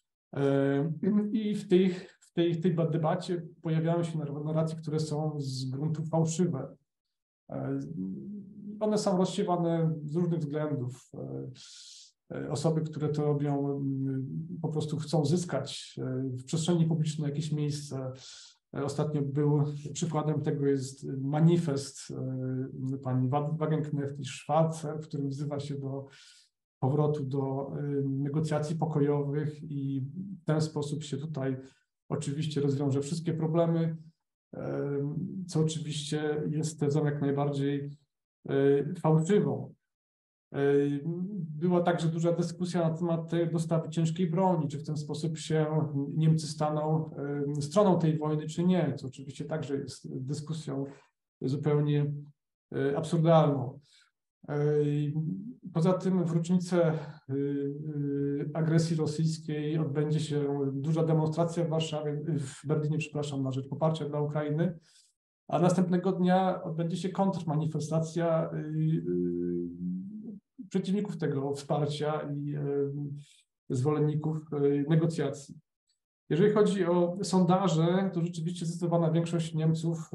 Speaker 4: i w tej debacie pojawiają się narracje, które są z gruntu fałszywe. One są rozsiewane z różnych względów. Osoby, które to robią, po prostu chcą zyskać w przestrzeni publicznej jakieś miejsce. Ostatnio przykładem tego jest manifest pani Wagenknecht i Schwarzer, w którym wzywa się do powrotu do negocjacji pokojowych i w ten sposób się tutaj oczywiście rozwiąże wszystkie problemy, co oczywiście jest tezą jak najbardziej fałszywą. Była także duża dyskusja na temat tej dostawy ciężkiej broni, czy w ten sposób się Niemcy staną stroną tej wojny, czy nie, co oczywiście także jest dyskusją zupełnie absurdalną. Poza tym w rocznicę agresji rosyjskiej odbędzie się duża demonstracja w Berlinie, przepraszam, na rzecz poparcia dla Ukrainy, a następnego dnia odbędzie się kontrmanifestacja przeciwników tego wsparcia i zwolenników negocjacji. Jeżeli chodzi o sondaże, to rzeczywiście zdecydowana większość Niemców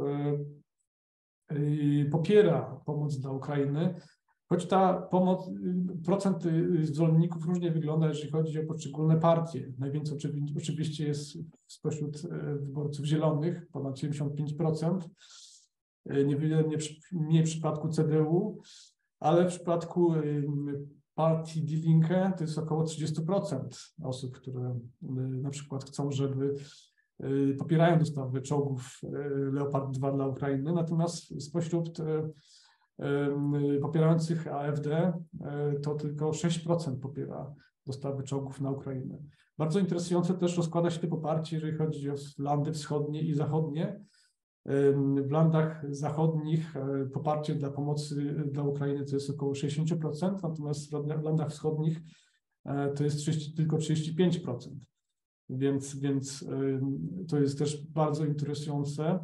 Speaker 4: popiera pomoc dla Ukrainy, choć ta pomoc, procent zwolenników różnie wygląda, jeżeli chodzi o poszczególne partie. Najwięcej oczywiście jest spośród wyborców zielonych, ponad 75%, niewiele mniej w przypadku CDU, ale w przypadku partii Die Linke to jest około 30% osób, które na przykład chcą, popierają dostawę czołgów Leopard 2 dla Ukrainy, natomiast spośród popierających AfD to tylko 6% popiera dostawy czołgów na Ukrainę. Bardzo interesujące też rozkłada się to poparcie, jeżeli chodzi o landy wschodnie i zachodnie. W landach zachodnich poparcie dla pomocy dla Ukrainy to jest około 60%, natomiast w landach wschodnich to jest tylko 35%. Więc to jest też bardzo interesujące.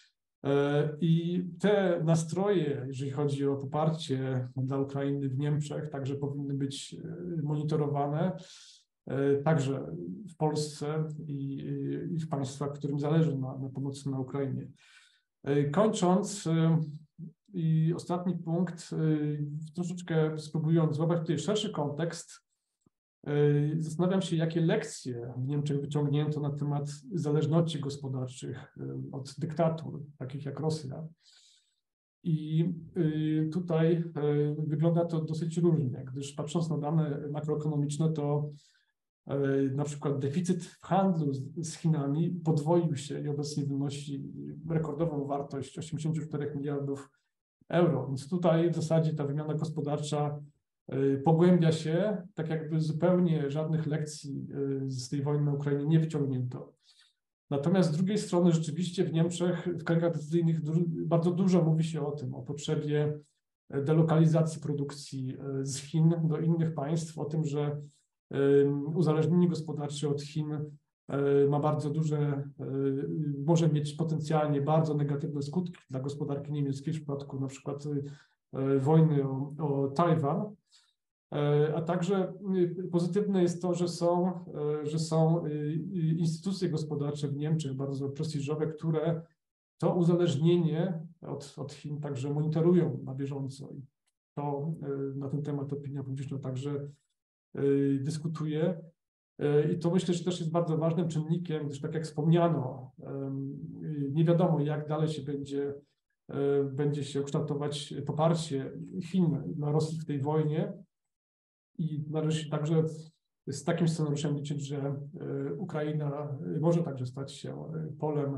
Speaker 4: I te nastroje, jeżeli chodzi o poparcie dla Ukrainy w Niemczech, także powinny być monitorowane. także w Polsce i w państwach, którym zależy na pomocy na Ukrainie. Kończąc, i ostatni punkt, troszeczkę spróbując złapać tutaj szerszy kontekst, zastanawiam się, jakie lekcje w Niemczech wyciągnięto na temat zależności gospodarczych od dyktatur, takich jak Rosja. I tutaj wygląda to dosyć różnie, gdyż patrząc na dane makroekonomiczne, to na przykład deficyt w handlu z Chinami podwoił się i obecnie wynosi rekordową wartość 84 miliardów euro. Więc tutaj w zasadzie ta wymiana gospodarcza pogłębia się, tak jakby zupełnie żadnych lekcji z tej wojny na Ukrainie nie wyciągnięto. Natomiast z drugiej strony rzeczywiście w Niemczech w kręgach decyzyjnych bardzo dużo mówi się o tym, o potrzebie delokalizacji produkcji z Chin do innych państw, o tym, że uzależnienie gospodarcze od Chin ma bardzo duże, może mieć potencjalnie bardzo negatywne skutki dla gospodarki niemieckiej w przypadku na przykład wojny o Tajwan. A także pozytywne jest to, że są instytucje gospodarcze w Niemczech bardzo prestiżowe, które to uzależnienie od Chin także monitorują na bieżąco. I to na ten temat opinia publiczna także dyskutuje. I to myślę, że też jest bardzo ważnym czynnikiem, gdyż tak jak wspomniano, nie wiadomo, jak dalej się będzie się kształtować poparcie Chin dla Rosji w tej wojnie. I należy się także z takim scenariuszem liczyć, że Ukraina może także stać się polem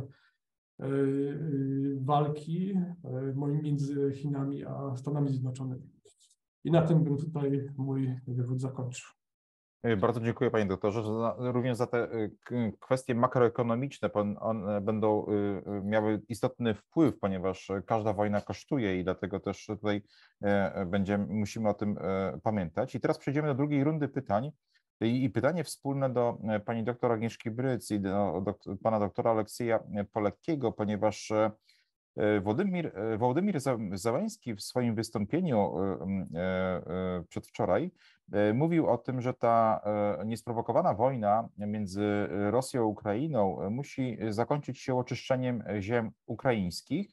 Speaker 4: walki między Chinami a Stanami Zjednoczonymi. I na tym bym tutaj mój wywód zakończył.
Speaker 1: Bardzo dziękuję, panie doktorze, również za te kwestie makroekonomiczne. One będą miały istotny wpływ, ponieważ każda wojna kosztuje i dlatego też tutaj musimy o tym pamiętać. I teraz przejdziemy do drugiej rundy pytań. I pytanie wspólne do pani doktor Agnieszki Bryc i do pana doktora Aleksieja Poleckiego, ponieważ Wołodymyr Zełenski w swoim wystąpieniu przedwczoraj mówił o tym, że ta niesprowokowana wojna między Rosją a Ukrainą musi zakończyć się oczyszczeniem ziem ukraińskich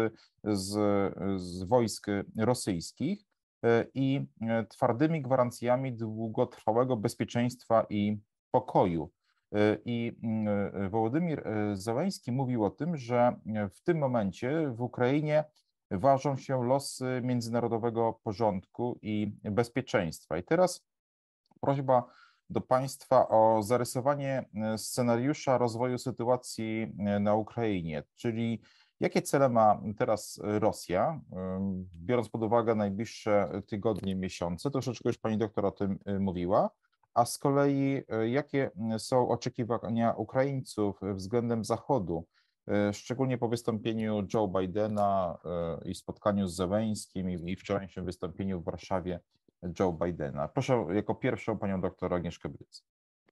Speaker 1: z wojsk rosyjskich i twardymi gwarancjami długotrwałego bezpieczeństwa i pokoju. I Wołodymyr Zełenski mówił o tym, że w tym momencie w Ukrainie ważą się losy międzynarodowego porządku i bezpieczeństwa. I teraz prośba do państwa o zarysowanie scenariusza rozwoju sytuacji na Ukrainie, czyli jakie cele ma teraz Rosja, biorąc pod uwagę najbliższe tygodnie, miesiące, troszeczkę już pani doktor o tym mówiła, a z kolei jakie są oczekiwania Ukraińców względem Zachodu, szczególnie po wystąpieniu Joe Bidena i spotkaniu z Zełenskim i wczorajszym wystąpieniu w Warszawie Joe Bidena. Proszę jako pierwszą panią doktor Agnieszkę Bryc.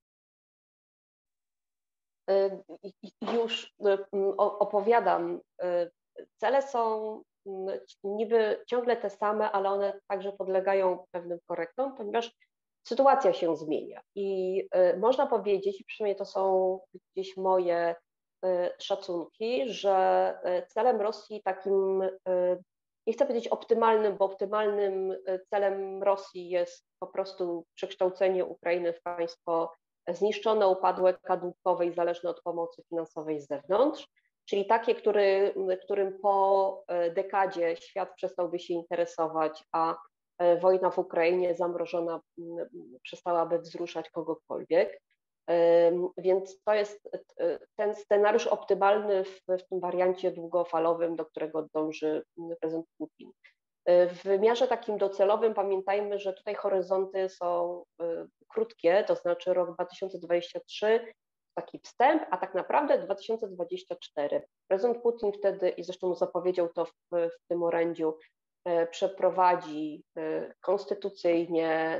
Speaker 2: Już opowiadam. Cele są niby ciągle te same, ale one także podlegają pewnym korektom, ponieważ sytuacja się zmienia i można powiedzieć, i przynajmniej to są gdzieś moje szacunki, że celem Rosji takim, nie chcę powiedzieć optymalnym, bo optymalnym celem Rosji jest po prostu przekształcenie Ukrainy w państwo zniszczone, upadłe, kadłubkowe i zależne od pomocy finansowej z zewnątrz, czyli takie, którym po dekadzie świat przestałby się interesować, a wojna w Ukrainie zamrożona przestałaby wzruszać kogokolwiek. Więc to jest ten scenariusz optymalny w tym wariancie długofalowym, do którego dąży prezydent Putin. W wymiarze takim docelowym pamiętajmy, że tutaj horyzonty są krótkie, to znaczy rok 2023, taki wstęp, a tak naprawdę 2024. Prezydent Putin wtedy, i zresztą zapowiedział to w tym orędziu, przeprowadzi konstytucyjnie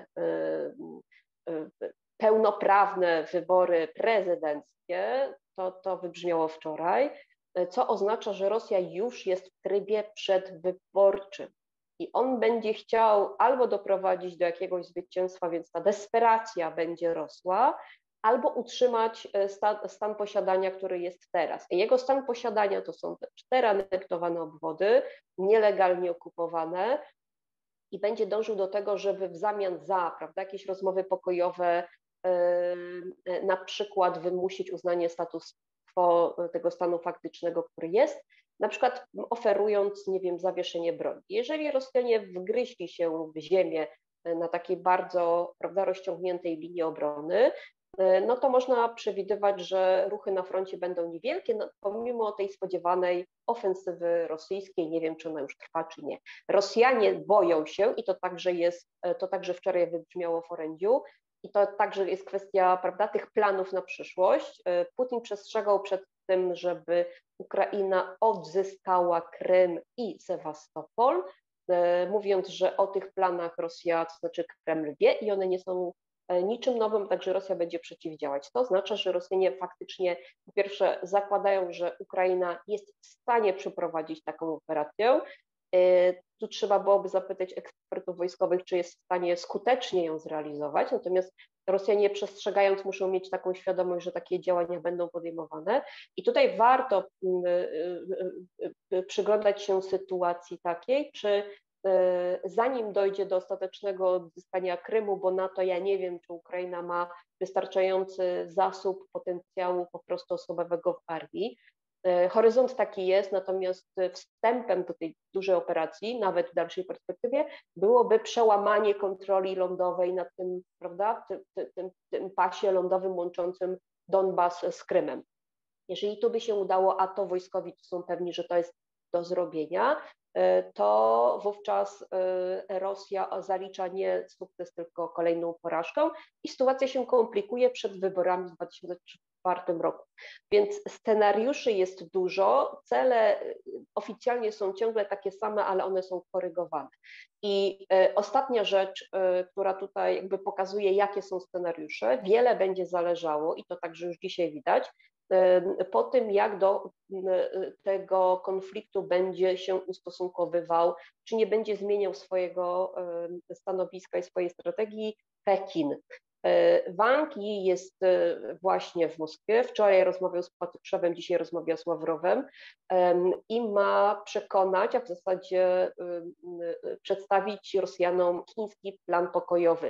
Speaker 2: pełnoprawne wybory prezydenckie, to wybrzmiało wczoraj, co oznacza, że Rosja już jest w trybie przedwyborczym. i on będzie chciał albo doprowadzić do jakiegoś zwycięstwa, więc ta desperacja będzie rosła, albo utrzymać stan posiadania, który jest teraz. Jego stan posiadania to są te 4 anektowane obwody, nielegalnie okupowane, i będzie dążył do tego, żeby w zamian za, prawda, jakieś rozmowy pokojowe, na przykład wymusić uznanie status quo tego stanu faktycznego, który jest, na przykład oferując, nie wiem, zawieszenie broni. Jeżeli Rosjanie wgryźli się w ziemię na takiej bardzo, prawda, rozciągniętej linii obrony, no to można przewidywać, że ruchy na froncie będą niewielkie, no, pomimo tej spodziewanej ofensywy rosyjskiej. Nie wiem, czy ona już trwa, czy nie. Rosjanie boją się, i to także wczoraj wybrzmiało w orędziu, i to także jest kwestia, prawda, tych planów na przyszłość. Putin przestrzegał przed tym, żeby Ukraina odzyskała Krym i Sewastopol, mówiąc, że o tych planach Rosja, to znaczy Kreml, wie i one nie są niczym nowym, także Rosja będzie przeciwdziałać. To oznacza, że Rosjanie faktycznie po pierwsze zakładają, że Ukraina jest w stanie przeprowadzić taką operację. Tu trzeba byłoby zapytać ekspertów wojskowych, czy jest w stanie skutecznie ją zrealizować, natomiast Rosjanie przestrzegając muszą mieć taką świadomość, że takie działania będą podejmowane, i tutaj warto przyglądać się sytuacji takiej, czy zanim dojdzie do ostatecznego odzyskania Krymu, bo na to ja nie wiem, czy Ukraina ma wystarczający zasób potencjału po prostu osobowego w armii. Horyzont taki jest, natomiast wstępem do tej dużej operacji, nawet w dalszej perspektywie, byłoby przełamanie kontroli lądowej na tym, prawda, tym pasie lądowym łączącym Donbas z Krymem. Jeżeli tu by się udało, a to wojskowi są pewni, że to jest do zrobienia, to wówczas Rosja zalicza nie sukces, tylko kolejną porażkę i sytuacja się komplikuje przed wyborami w 2024 roku. Więc scenariuszy jest dużo, cele oficjalnie są ciągle takie same, ale one są korygowane. I ostatnia rzecz, która tutaj jakby pokazuje, jakie są scenariusze, wiele będzie zależało, i to także już dzisiaj widać, po tym, jak do tego konfliktu będzie się ustosunkowywał, czy nie będzie zmieniał swojego stanowiska i swojej strategii Pekin. Wang Yi jest właśnie w Moskwie, wczoraj rozmawiał z Patruszewem, dzisiaj rozmawia z Ławrowem i ma przekonać, a w zasadzie przedstawić Rosjanom chiński plan pokojowy.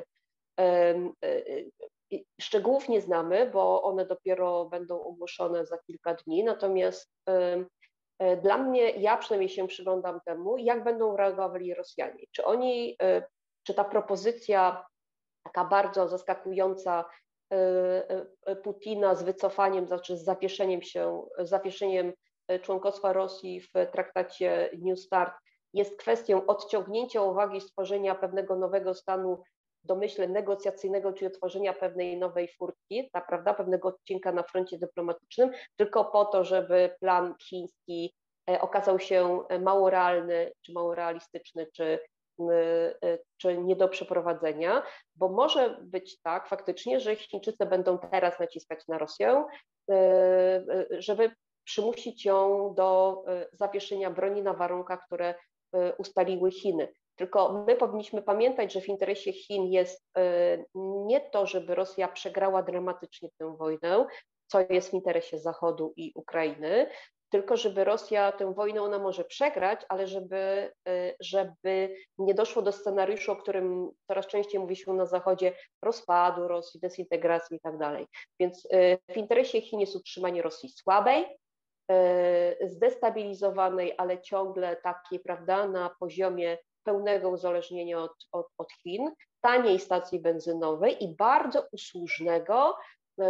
Speaker 2: Szczegółów nie znamy, bo one dopiero będą ogłoszone za kilka dni, natomiast dla mnie, ja przynajmniej się przyglądam temu, jak będą reagowali Rosjanie. Czy ta propozycja taka bardzo zaskakująca Putina z wycofaniem, znaczy z zawieszeniem członkostwa Rosji w traktacie New Start jest kwestią odciągnięcia uwagi, stworzenia pewnego nowego stanu, domyśle negocjacyjnego, czyli otworzenia pewnej nowej furtki, prawda, pewnego odcinka na froncie dyplomatycznym, tylko po to, żeby plan chiński okazał się mało realny, czy mało realistyczny, czy nie do przeprowadzenia, bo może być tak faktycznie, że Chińczycy będą teraz naciskać na Rosję, żeby przymusić ją do zawieszenia broni na warunkach, które ustaliły Chiny. Tylko my powinniśmy pamiętać, że w interesie Chin jest nie to, żeby Rosja przegrała dramatycznie tę wojnę, co jest w interesie Zachodu i Ukrainy, tylko żeby Rosja tę wojnę, ona może przegrać, ale żeby nie doszło do scenariuszu, o którym coraz częściej mówi się na Zachodzie, rozpadu Rosji, dezintegracji i tak dalej. Więc w interesie Chin jest utrzymanie Rosji słabej, zdestabilizowanej, ale ciągle takiej, prawda, na poziomie pełnego uzależnienia od Chin, taniej stacji benzynowej i bardzo usłużnego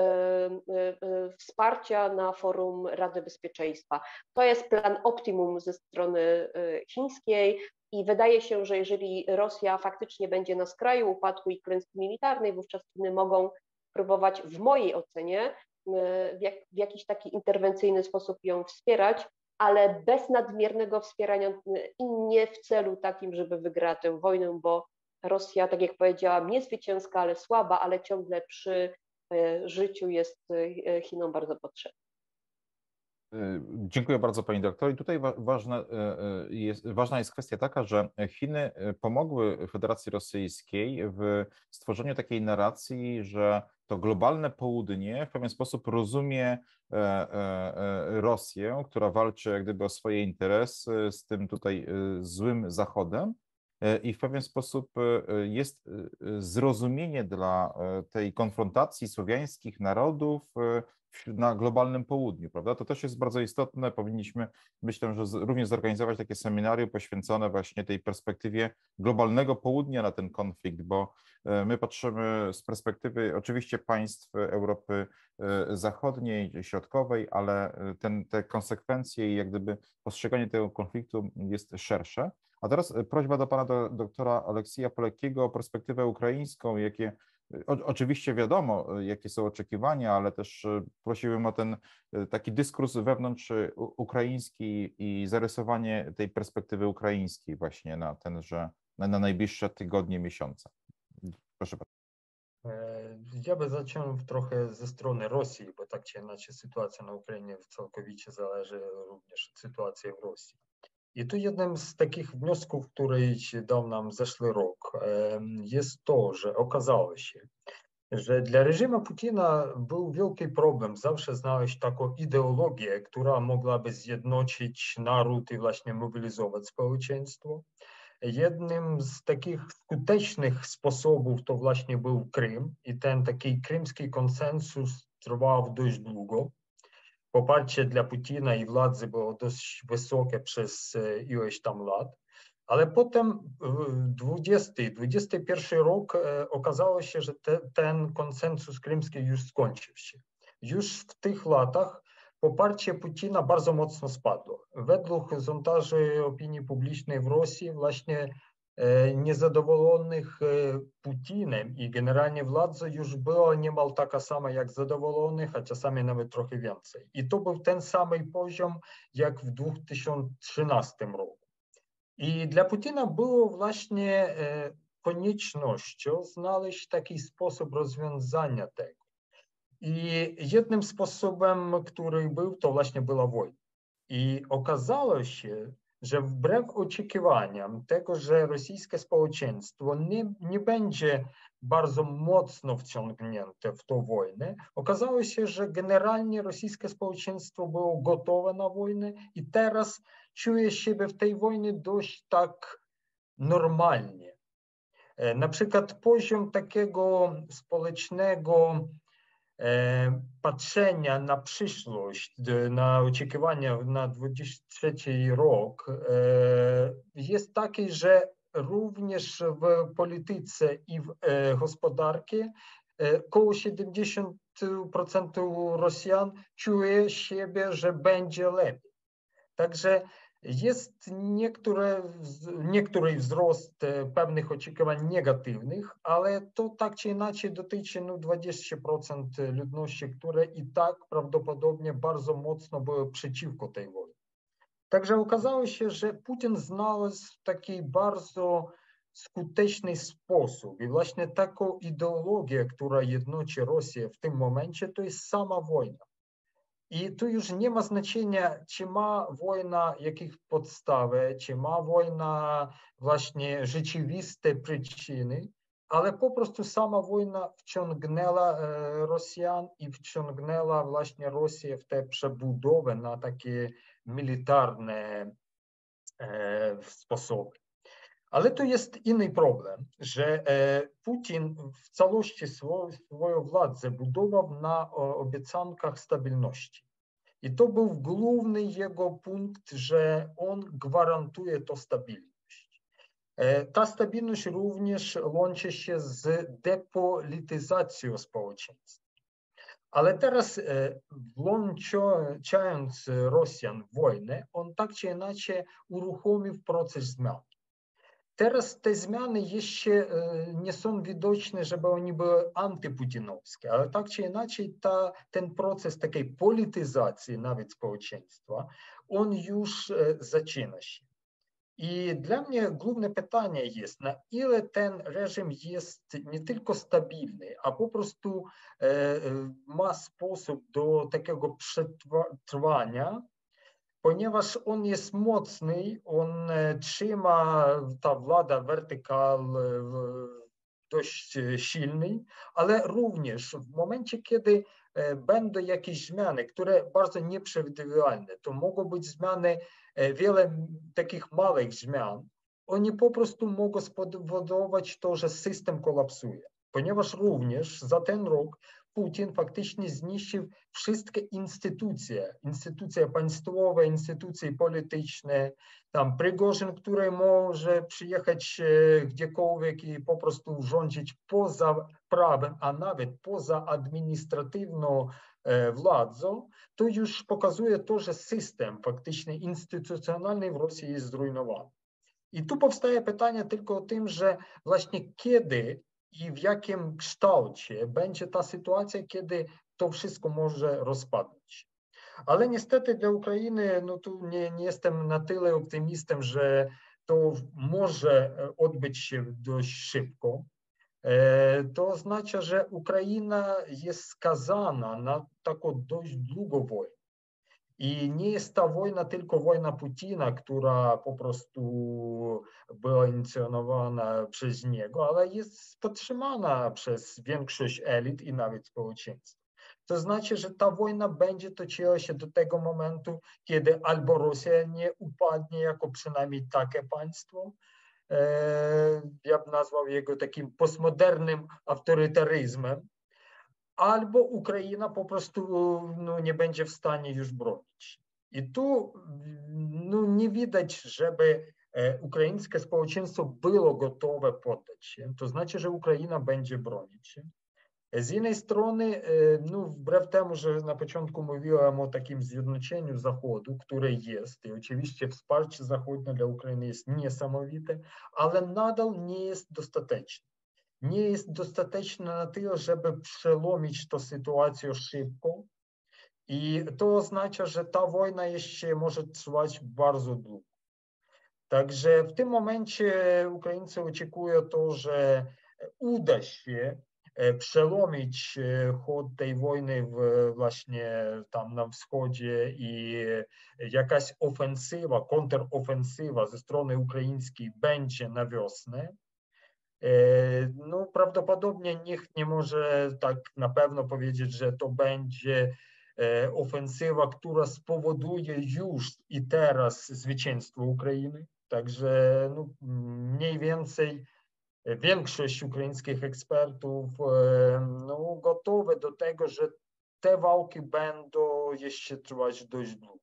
Speaker 2: wsparcia na forum Rady Bezpieczeństwa. To jest plan optimum ze strony chińskiej i wydaje się, że jeżeli Rosja faktycznie będzie na skraju upadku i klęski militarnej, wówczas Chiny mogą próbować, w mojej ocenie, w jakiś taki interwencyjny sposób ją wspierać, ale bez nadmiernego wspierania i nie w celu takim, żeby wygrać tę wojnę, bo Rosja, tak jak powiedziałam, nie zwycięska, ale słaba, ale ciągle przy życiu jest Chinom bardzo potrzebna.
Speaker 1: Dziękuję bardzo pani doktor. I tutaj ważna jest kwestia taka, że Chiny pomogły Federacji Rosyjskiej w stworzeniu takiej narracji, że to globalne południe w pewien sposób rozumie Rosję, która walczy jak gdyby o swoje interesy z tym tutaj złym Zachodem. I w pewien sposób jest zrozumienie dla tej konfrontacji słowiańskich narodów na globalnym południu, prawda? To też jest bardzo istotne. Powinniśmy, myślę, że również zorganizować takie seminarium poświęcone właśnie tej perspektywie globalnego południa na ten konflikt, bo my patrzymy z perspektywy oczywiście państw Europy Zachodniej, Środkowej, ale te konsekwencje i jak gdyby postrzeganie tego konfliktu jest szersze. A teraz prośba do pana doktora Aleksija Poleckiego o perspektywę ukraińską, oczywiście wiadomo, jakie są oczekiwania, ale też prosiłbym o ten taki dyskurs wewnątrz ukraiński i zarysowanie tej perspektywy ukraińskiej właśnie na najbliższe tygodnie, miesiące. Proszę bardzo.
Speaker 3: Ja by zaczął trochę ze strony Rosji, bo tak czy inaczej sytuacja na Ukrainie całkowicie zależy również od sytuacji w Rosji. I tu jednym z takich wniosków, który dał nam zeszły rok, jest to, że okazało się, że dla reżimu Putina był wielki problem zawsze znaleźć taką ideologię, która mogłaby zjednoczyć naród i właśnie mobilizować społeczeństwo. Jednym z takich skutecznych sposobów to właśnie był Krym i ten taki krymski konsensus trwał dość długo. Poparcie dla Putina i władzy było dość wysokie przez ileś tam lat, ale potem 21 rok okazało się, że ten konsensus krymski już skończył się. Już w tych latach poparcie Putina bardzo mocno spadło. Według sondaży opinii publicznej w Rosji właśnie niezadowolonych Putinem i generalnie władzą już było niemal taka sama jak zadowolonych, a czasami nawet trochę więcej. I to był ten sam poziom jak w 2013 roku. I dla Putina było właśnie koniecznością znaleźć taki sposób rozwiązania tego. I jednym sposobem, który był, to właśnie była wojna. I okazało się, że wbrew oczekiwaniom tego, że rosyjskie społeczeństwo nie będzie bardzo mocno wciągnięte w tą wojnę, okazało się, że generalnie rosyjskie społeczeństwo było gotowe na wojnę i teraz czuje siebie w tej wojnie dość tak normalnie. Na przykład poziom takiego społecznego patrzenia na przyszłość, na oczekiwania na 2023 rok jest taki, że również w polityce i w gospodarce około 70% Rosjan czuje siebie, że będzie lepiej. Także jest niektóry wzrost pewnych oczekiwań negatywnych, ale to tak czy inaczej dotyczy 20% ludności, które i tak prawdopodobnie bardzo mocno były przeciwko tej wojnie. Także okazało się, że Putin znalazł taki bardzo skuteczny sposób i właśnie taką ideologię, która jednoczy Rosję w tym momencie, to jest sama wojna. I tu już nie ma znaczenia, czy ma wojna jakich podstawy, czy ma wojna właśnie rzeczywiste przyczyny, ale po prostu sama wojna wciągnęła Rosjan i wciągnęła właśnie Rosję w tę przebudowę na takie militarne sposoby. Ale to jest inny problem, że Putin w całości swoją władzę budował na obiecankach stabilności. I to był główny jego punkt, że on gwarantuje to stabilność. Ta stabilność również łączy się z depolityzacją społeczeństwa. Ale teraz włączając Rosjan w wojnę, on tak czy inaczej uruchomił proces zmian. Teraz te zmiany jeszcze nie są widoczne, żeby one były antyputinowskie, ale tak czy inaczej ten proces takiej polityzacji nawet społeczeństwa, on już zaczyna się. I dla mnie główne pytanie jest, na ile ten reżim jest nie tylko stabilny, a po prostu ma sposób do takiego przetrwania, ponieważ on jest mocny, on trzyma, ta władza wertykal dość silny, ale również w momencie, kiedy będą jakieś zmiany, które bardzo nieprzewidywalne, to mogą być zmiany, wiele takich małych zmian, oni po prostu mogą spowodować to, że system kolapsuje, ponieważ również za ten rok Putin faktycznie zniszczył wszystkie instytucje państwowe, instytucje polityczne, tam Prigorzyn, który może przyjechać gdziekolwiek i po prostu rządzić poza prawem, a nawet poza administratywną władzą, to już pokazuje to, że system faktycznie instytucjonalny w Rosji jest zrujnowany. I tu powstaje pytanie tylko o tym, że właśnie kiedy i w jakim kształcie będzie ta sytuacja, kiedy to wszystko może rozpadać. Ale niestety dla Ukrainy, no tu nie jestem na tyle optymistą, że to może odbyć się dość szybko. To oznacza, że Ukraina jest skazana na taką dość długą wojnę. I nie jest ta wojna tylko wojna Putina, która po prostu była inicjowana przez niego, ale jest podtrzymana przez większość elit i nawet społeczeństwa. To znaczy, że ta wojna będzie toczyła się do tego momentu, kiedy albo Rosja nie upadnie jako przynajmniej takie państwo, ja bym nazwał jego takim postmodernym autorytaryzmem, albo Ukraina po prostu nie będzie w stanie już bronić. I tu nie widać, żeby ukraińskie społeczeństwo było gotowe poddać się. To znaczy, że Ukraina będzie bronić się. Z jednej strony, wbrew temu, że na początku mówiłem o takim zjednoczeniu Zachodu, które jest, i oczywiście wsparcie zachodnie dla Ukrainy jest niesamowite, ale nadal nie jest dostateczne. Nie jest dostateczne na tyle, żeby przełomić tę sytuację szybko. I to oznacza, że ta wojna jeszcze może trwać bardzo długo. Także w tym momencie Ukraińcy oczekują to, że uda się przełomić chod tej wojny właśnie tam na wschodzie i jakaś ofensywa, kontrofensywa ze strony ukraińskiej będzie na wiosnę. Prawdopodobnie nikt nie może tak na pewno powiedzieć, że to będzie ofensywa, która spowoduje już i teraz zwycięstwo Ukrainy. Także mniej więcej większość ukraińskich ekspertów gotowe do tego, że te walki będą jeszcze trwać dość długo.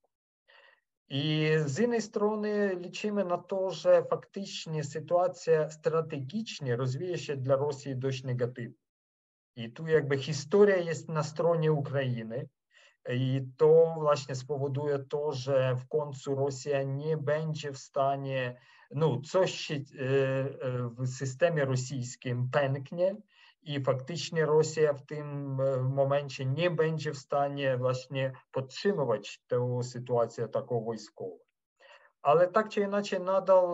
Speaker 3: I z jednej strony liczymy na to, że faktycznie sytuacja strategicznie rozwija się dla Rosji dość negatywnie. I tu jakby historia jest na stronie Ukrainy i to właśnie spowoduje to, że w końcu Rosja nie będzie w stanie, coś się w systemie rosyjskim pęknie i faktycznie Rosja w tym momencie nie będzie w stanie właśnie podtrzymywać tę sytuację taką wojskową. Ale tak czy inaczej nadal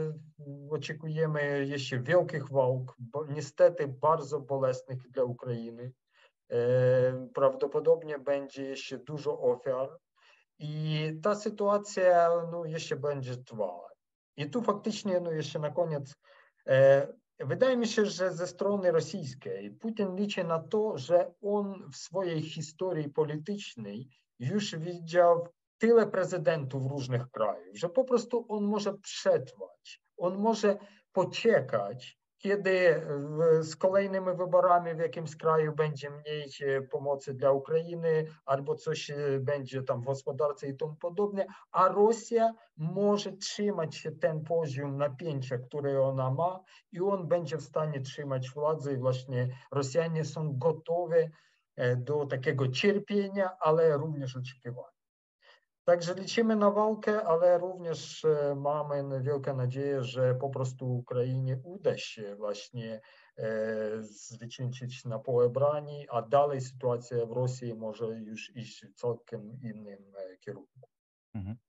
Speaker 3: oczekujemy jeszcze wielkich walk, niestety bardzo bolesnych dla Ukrainy. Prawdopodobnie będzie jeszcze dużo ofiar i ta sytuacja jeszcze będzie trwała. I tu faktycznie jeszcze na koniec wydaje mi się, że ze strony rosyjskiej Putin liczy na to, że on w swojej historii politycznej już widział tyle prezydentów różnych krajów, że po prostu on może przetrwać, on może poczekać, kiedy z kolejnymi wyborami w jakimś kraju będzie mniej pomocy dla Ukrainy, albo coś będzie tam w gospodarce i tomu podobnie, a Rosja może trzymać się ten poziom napięcia, który ona ma i on będzie w stanie trzymać władzę i właśnie Rosjanie są gotowi do takiego cierpienia, ale również oczekiwania. Także liczymy na walkę, ale również mamy wielką nadzieję, że po prostu Ukrainie uda się właśnie zwyciężyć na pole broni, a dalej sytuacja w Rosji może już iść w całkiem innym kierunku.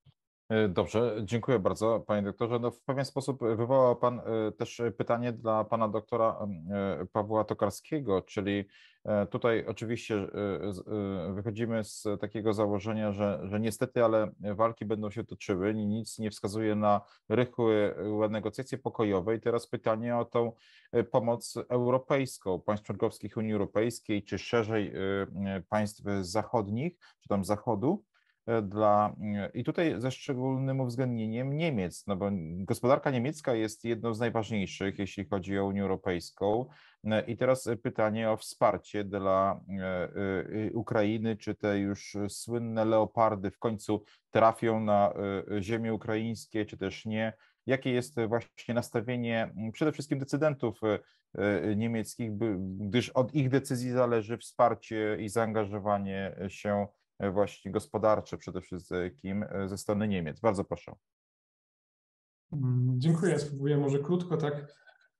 Speaker 1: Dobrze, dziękuję bardzo, panie doktorze. No, w pewien sposób wywołał pan też pytanie dla pana doktora Pawła Tokarskiego, czyli tutaj oczywiście wychodzimy z takiego założenia, że niestety, ale walki będą się toczyły, nic nie wskazuje na rychłe negocjacje pokojowe. I teraz pytanie o tą pomoc europejską, państw członkowskich Unii Europejskiej, czy szerzej państw zachodnich, czy tam Zachodu. I tutaj ze szczególnym uwzględnieniem Niemiec, no bo gospodarka niemiecka jest jedną z najważniejszych, jeśli chodzi o Unię Europejską. I teraz pytanie o wsparcie dla Ukrainy, czy te już słynne leopardy w końcu trafią na ziemię ukraińskie, czy też nie. Jakie jest właśnie nastawienie przede wszystkim decydentów niemieckich, gdyż od ich decyzji zależy wsparcie i zaangażowanie się właśnie gospodarcze przede wszystkim ze strony Niemiec. Bardzo proszę.
Speaker 4: Dziękuję. Spróbuję może krótko, tak.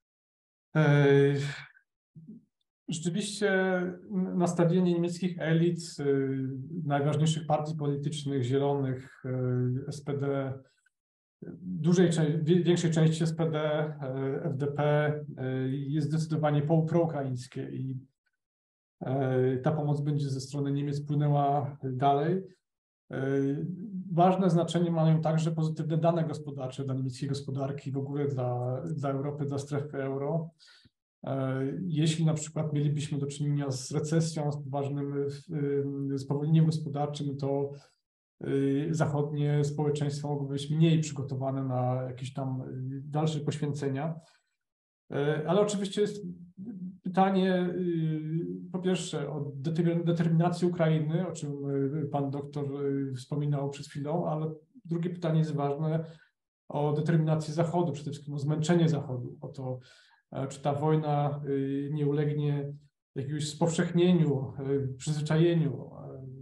Speaker 4: Rzeczywiście nastawienie niemieckich elit, najważniejszych partii politycznych, Zielonych, SPD, większej części SPD, FDP jest zdecydowanie proukraińskie i ta pomoc będzie ze strony Niemiec płynęła dalej. Ważne znaczenie mają także pozytywne dane gospodarcze dla niemieckiej gospodarki, w ogóle dla Europy, dla strefy euro. Jeśli na przykład mielibyśmy do czynienia z recesją, z poważnym spowolnieniem gospodarczym, to zachodnie społeczeństwo mogłoby być mniej przygotowane na jakieś tam dalsze poświęcenia. Ale oczywiście jest pytanie, po pierwsze, o determinację Ukrainy, o czym pan doktor wspominał przed chwilą, ale drugie pytanie jest ważne o determinację Zachodu, przede wszystkim o zmęczenie Zachodu, o to, czy ta wojna nie ulegnie jakiemuś spowszechnieniu, przyzwyczajeniu.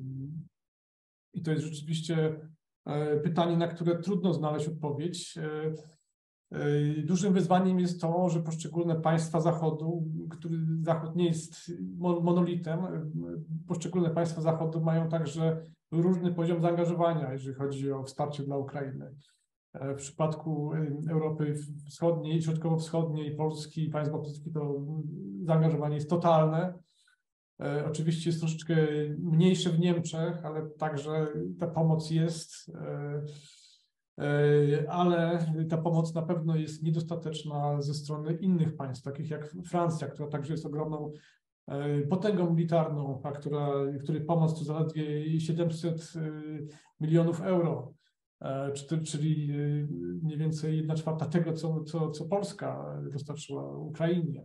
Speaker 4: I to jest rzeczywiście pytanie, na które trudno znaleźć odpowiedź. Dużym wyzwaniem jest to, że poszczególne państwa Zachodu, Zachód nie jest monolitem, poszczególne państwa Zachodu mają także różny poziom zaangażowania, jeżeli chodzi o wsparcie dla Ukrainy. W przypadku Europy Wschodniej, Środkowo-Wschodniej, Polski i państw bałtyckich to zaangażowanie jest totalne. Oczywiście jest troszeczkę mniejsze w Niemczech, ale także ta pomoc jest, ale ta pomoc na pewno jest niedostateczna ze strony innych państw, takich jak Francja, która także jest ogromną potęgą militarną, a której pomoc to zaledwie 700 milionów euro, czyli mniej więcej 1/4 tego, co Polska dostarczyła Ukrainie.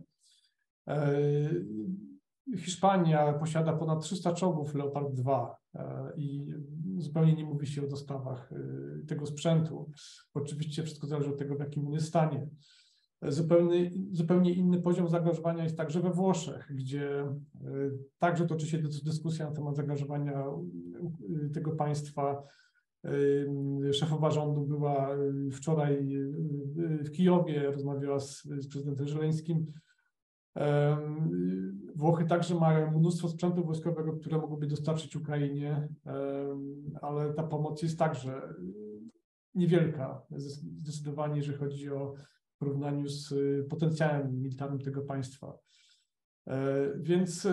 Speaker 4: Hiszpania posiada ponad 300 czołgów Leopard 2 i zupełnie nie mówi się o dostawach tego sprzętu. Oczywiście wszystko zależy od tego, w jakim on jest stanie. Zupełnie inny poziom zaangażowania jest także we Włoszech, gdzie także toczy się dyskusja na temat zaangażowania tego państwa. Szefowa rządu była wczoraj w Kijowie, rozmawiała z prezydentem Żeleńskim. Włochy także mają mnóstwo sprzętu wojskowego, które mogłyby dostarczyć Ukrainie, ale ta pomoc jest także niewielka, zdecydowanie, jeżeli chodzi o porównaniu z potencjałem militarnym tego państwa. Więc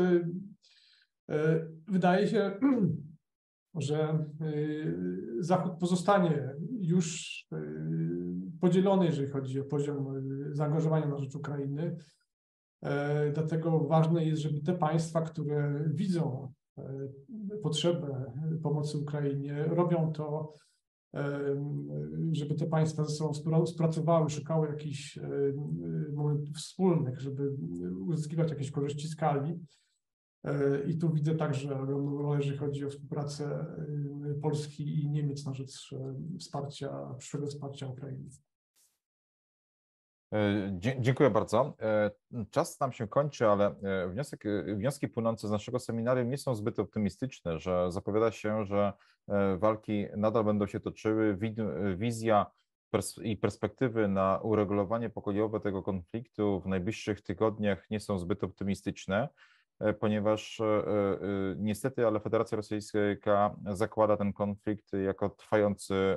Speaker 4: wydaje się, że Zachód pozostanie już podzielony, jeżeli chodzi o poziom zaangażowania na rzecz Ukrainy. Dlatego ważne jest, żeby te państwa, które widzą potrzebę pomocy Ukrainie, robią to, żeby te państwa ze sobą współpracowały, szukały jakichś momentów wspólnych, żeby uzyskiwać jakieś korzyści skali. I tu widzę także ogromną rolę, jeżeli chodzi o współpracę Polski i Niemiec na rzecz przyszłego wsparcia Ukrainy.
Speaker 1: Dziękuję bardzo. Czas nam się kończy, ale wnioski płynące z naszego seminarium nie są zbyt optymistyczne, że zapowiada się, że walki nadal będą się toczyły. Wizja i perspektywy na uregulowanie pokojowe tego konfliktu w najbliższych tygodniach nie są zbyt optymistyczne. ponieważ niestety, ale Federacja Rosyjska zakłada ten konflikt jako trwający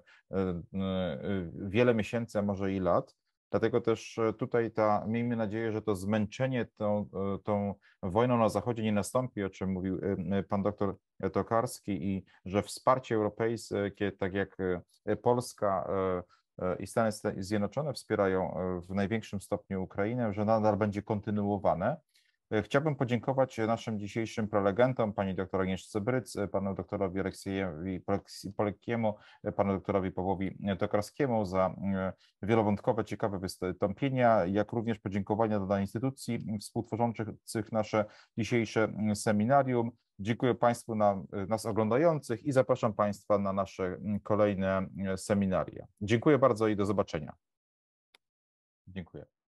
Speaker 1: wiele miesięcy, a może i lat. Dlatego też tutaj miejmy nadzieję, że to zmęczenie tą wojną na Zachodzie nie nastąpi, o czym mówił pan doktor Tokarski, i że wsparcie europejskie, tak jak Polska i Stany Zjednoczone wspierają w największym stopniu Ukrainę, że nadal będzie kontynuowane. Chciałbym podziękować naszym dzisiejszym prelegentom, pani doktor Agnieszce Bryc, panu doktorowi Aleksiejowi Polekiemu, panu doktorowi Pawłowi Tokarskiemu za wielowątkowe, ciekawe wystąpienia, jak również podziękowania dla instytucji współtworzących nasze dzisiejsze seminarium. Dziękuję Państwu nas oglądających i zapraszam Państwa na nasze kolejne seminaria. Dziękuję bardzo i do zobaczenia. Dziękuję.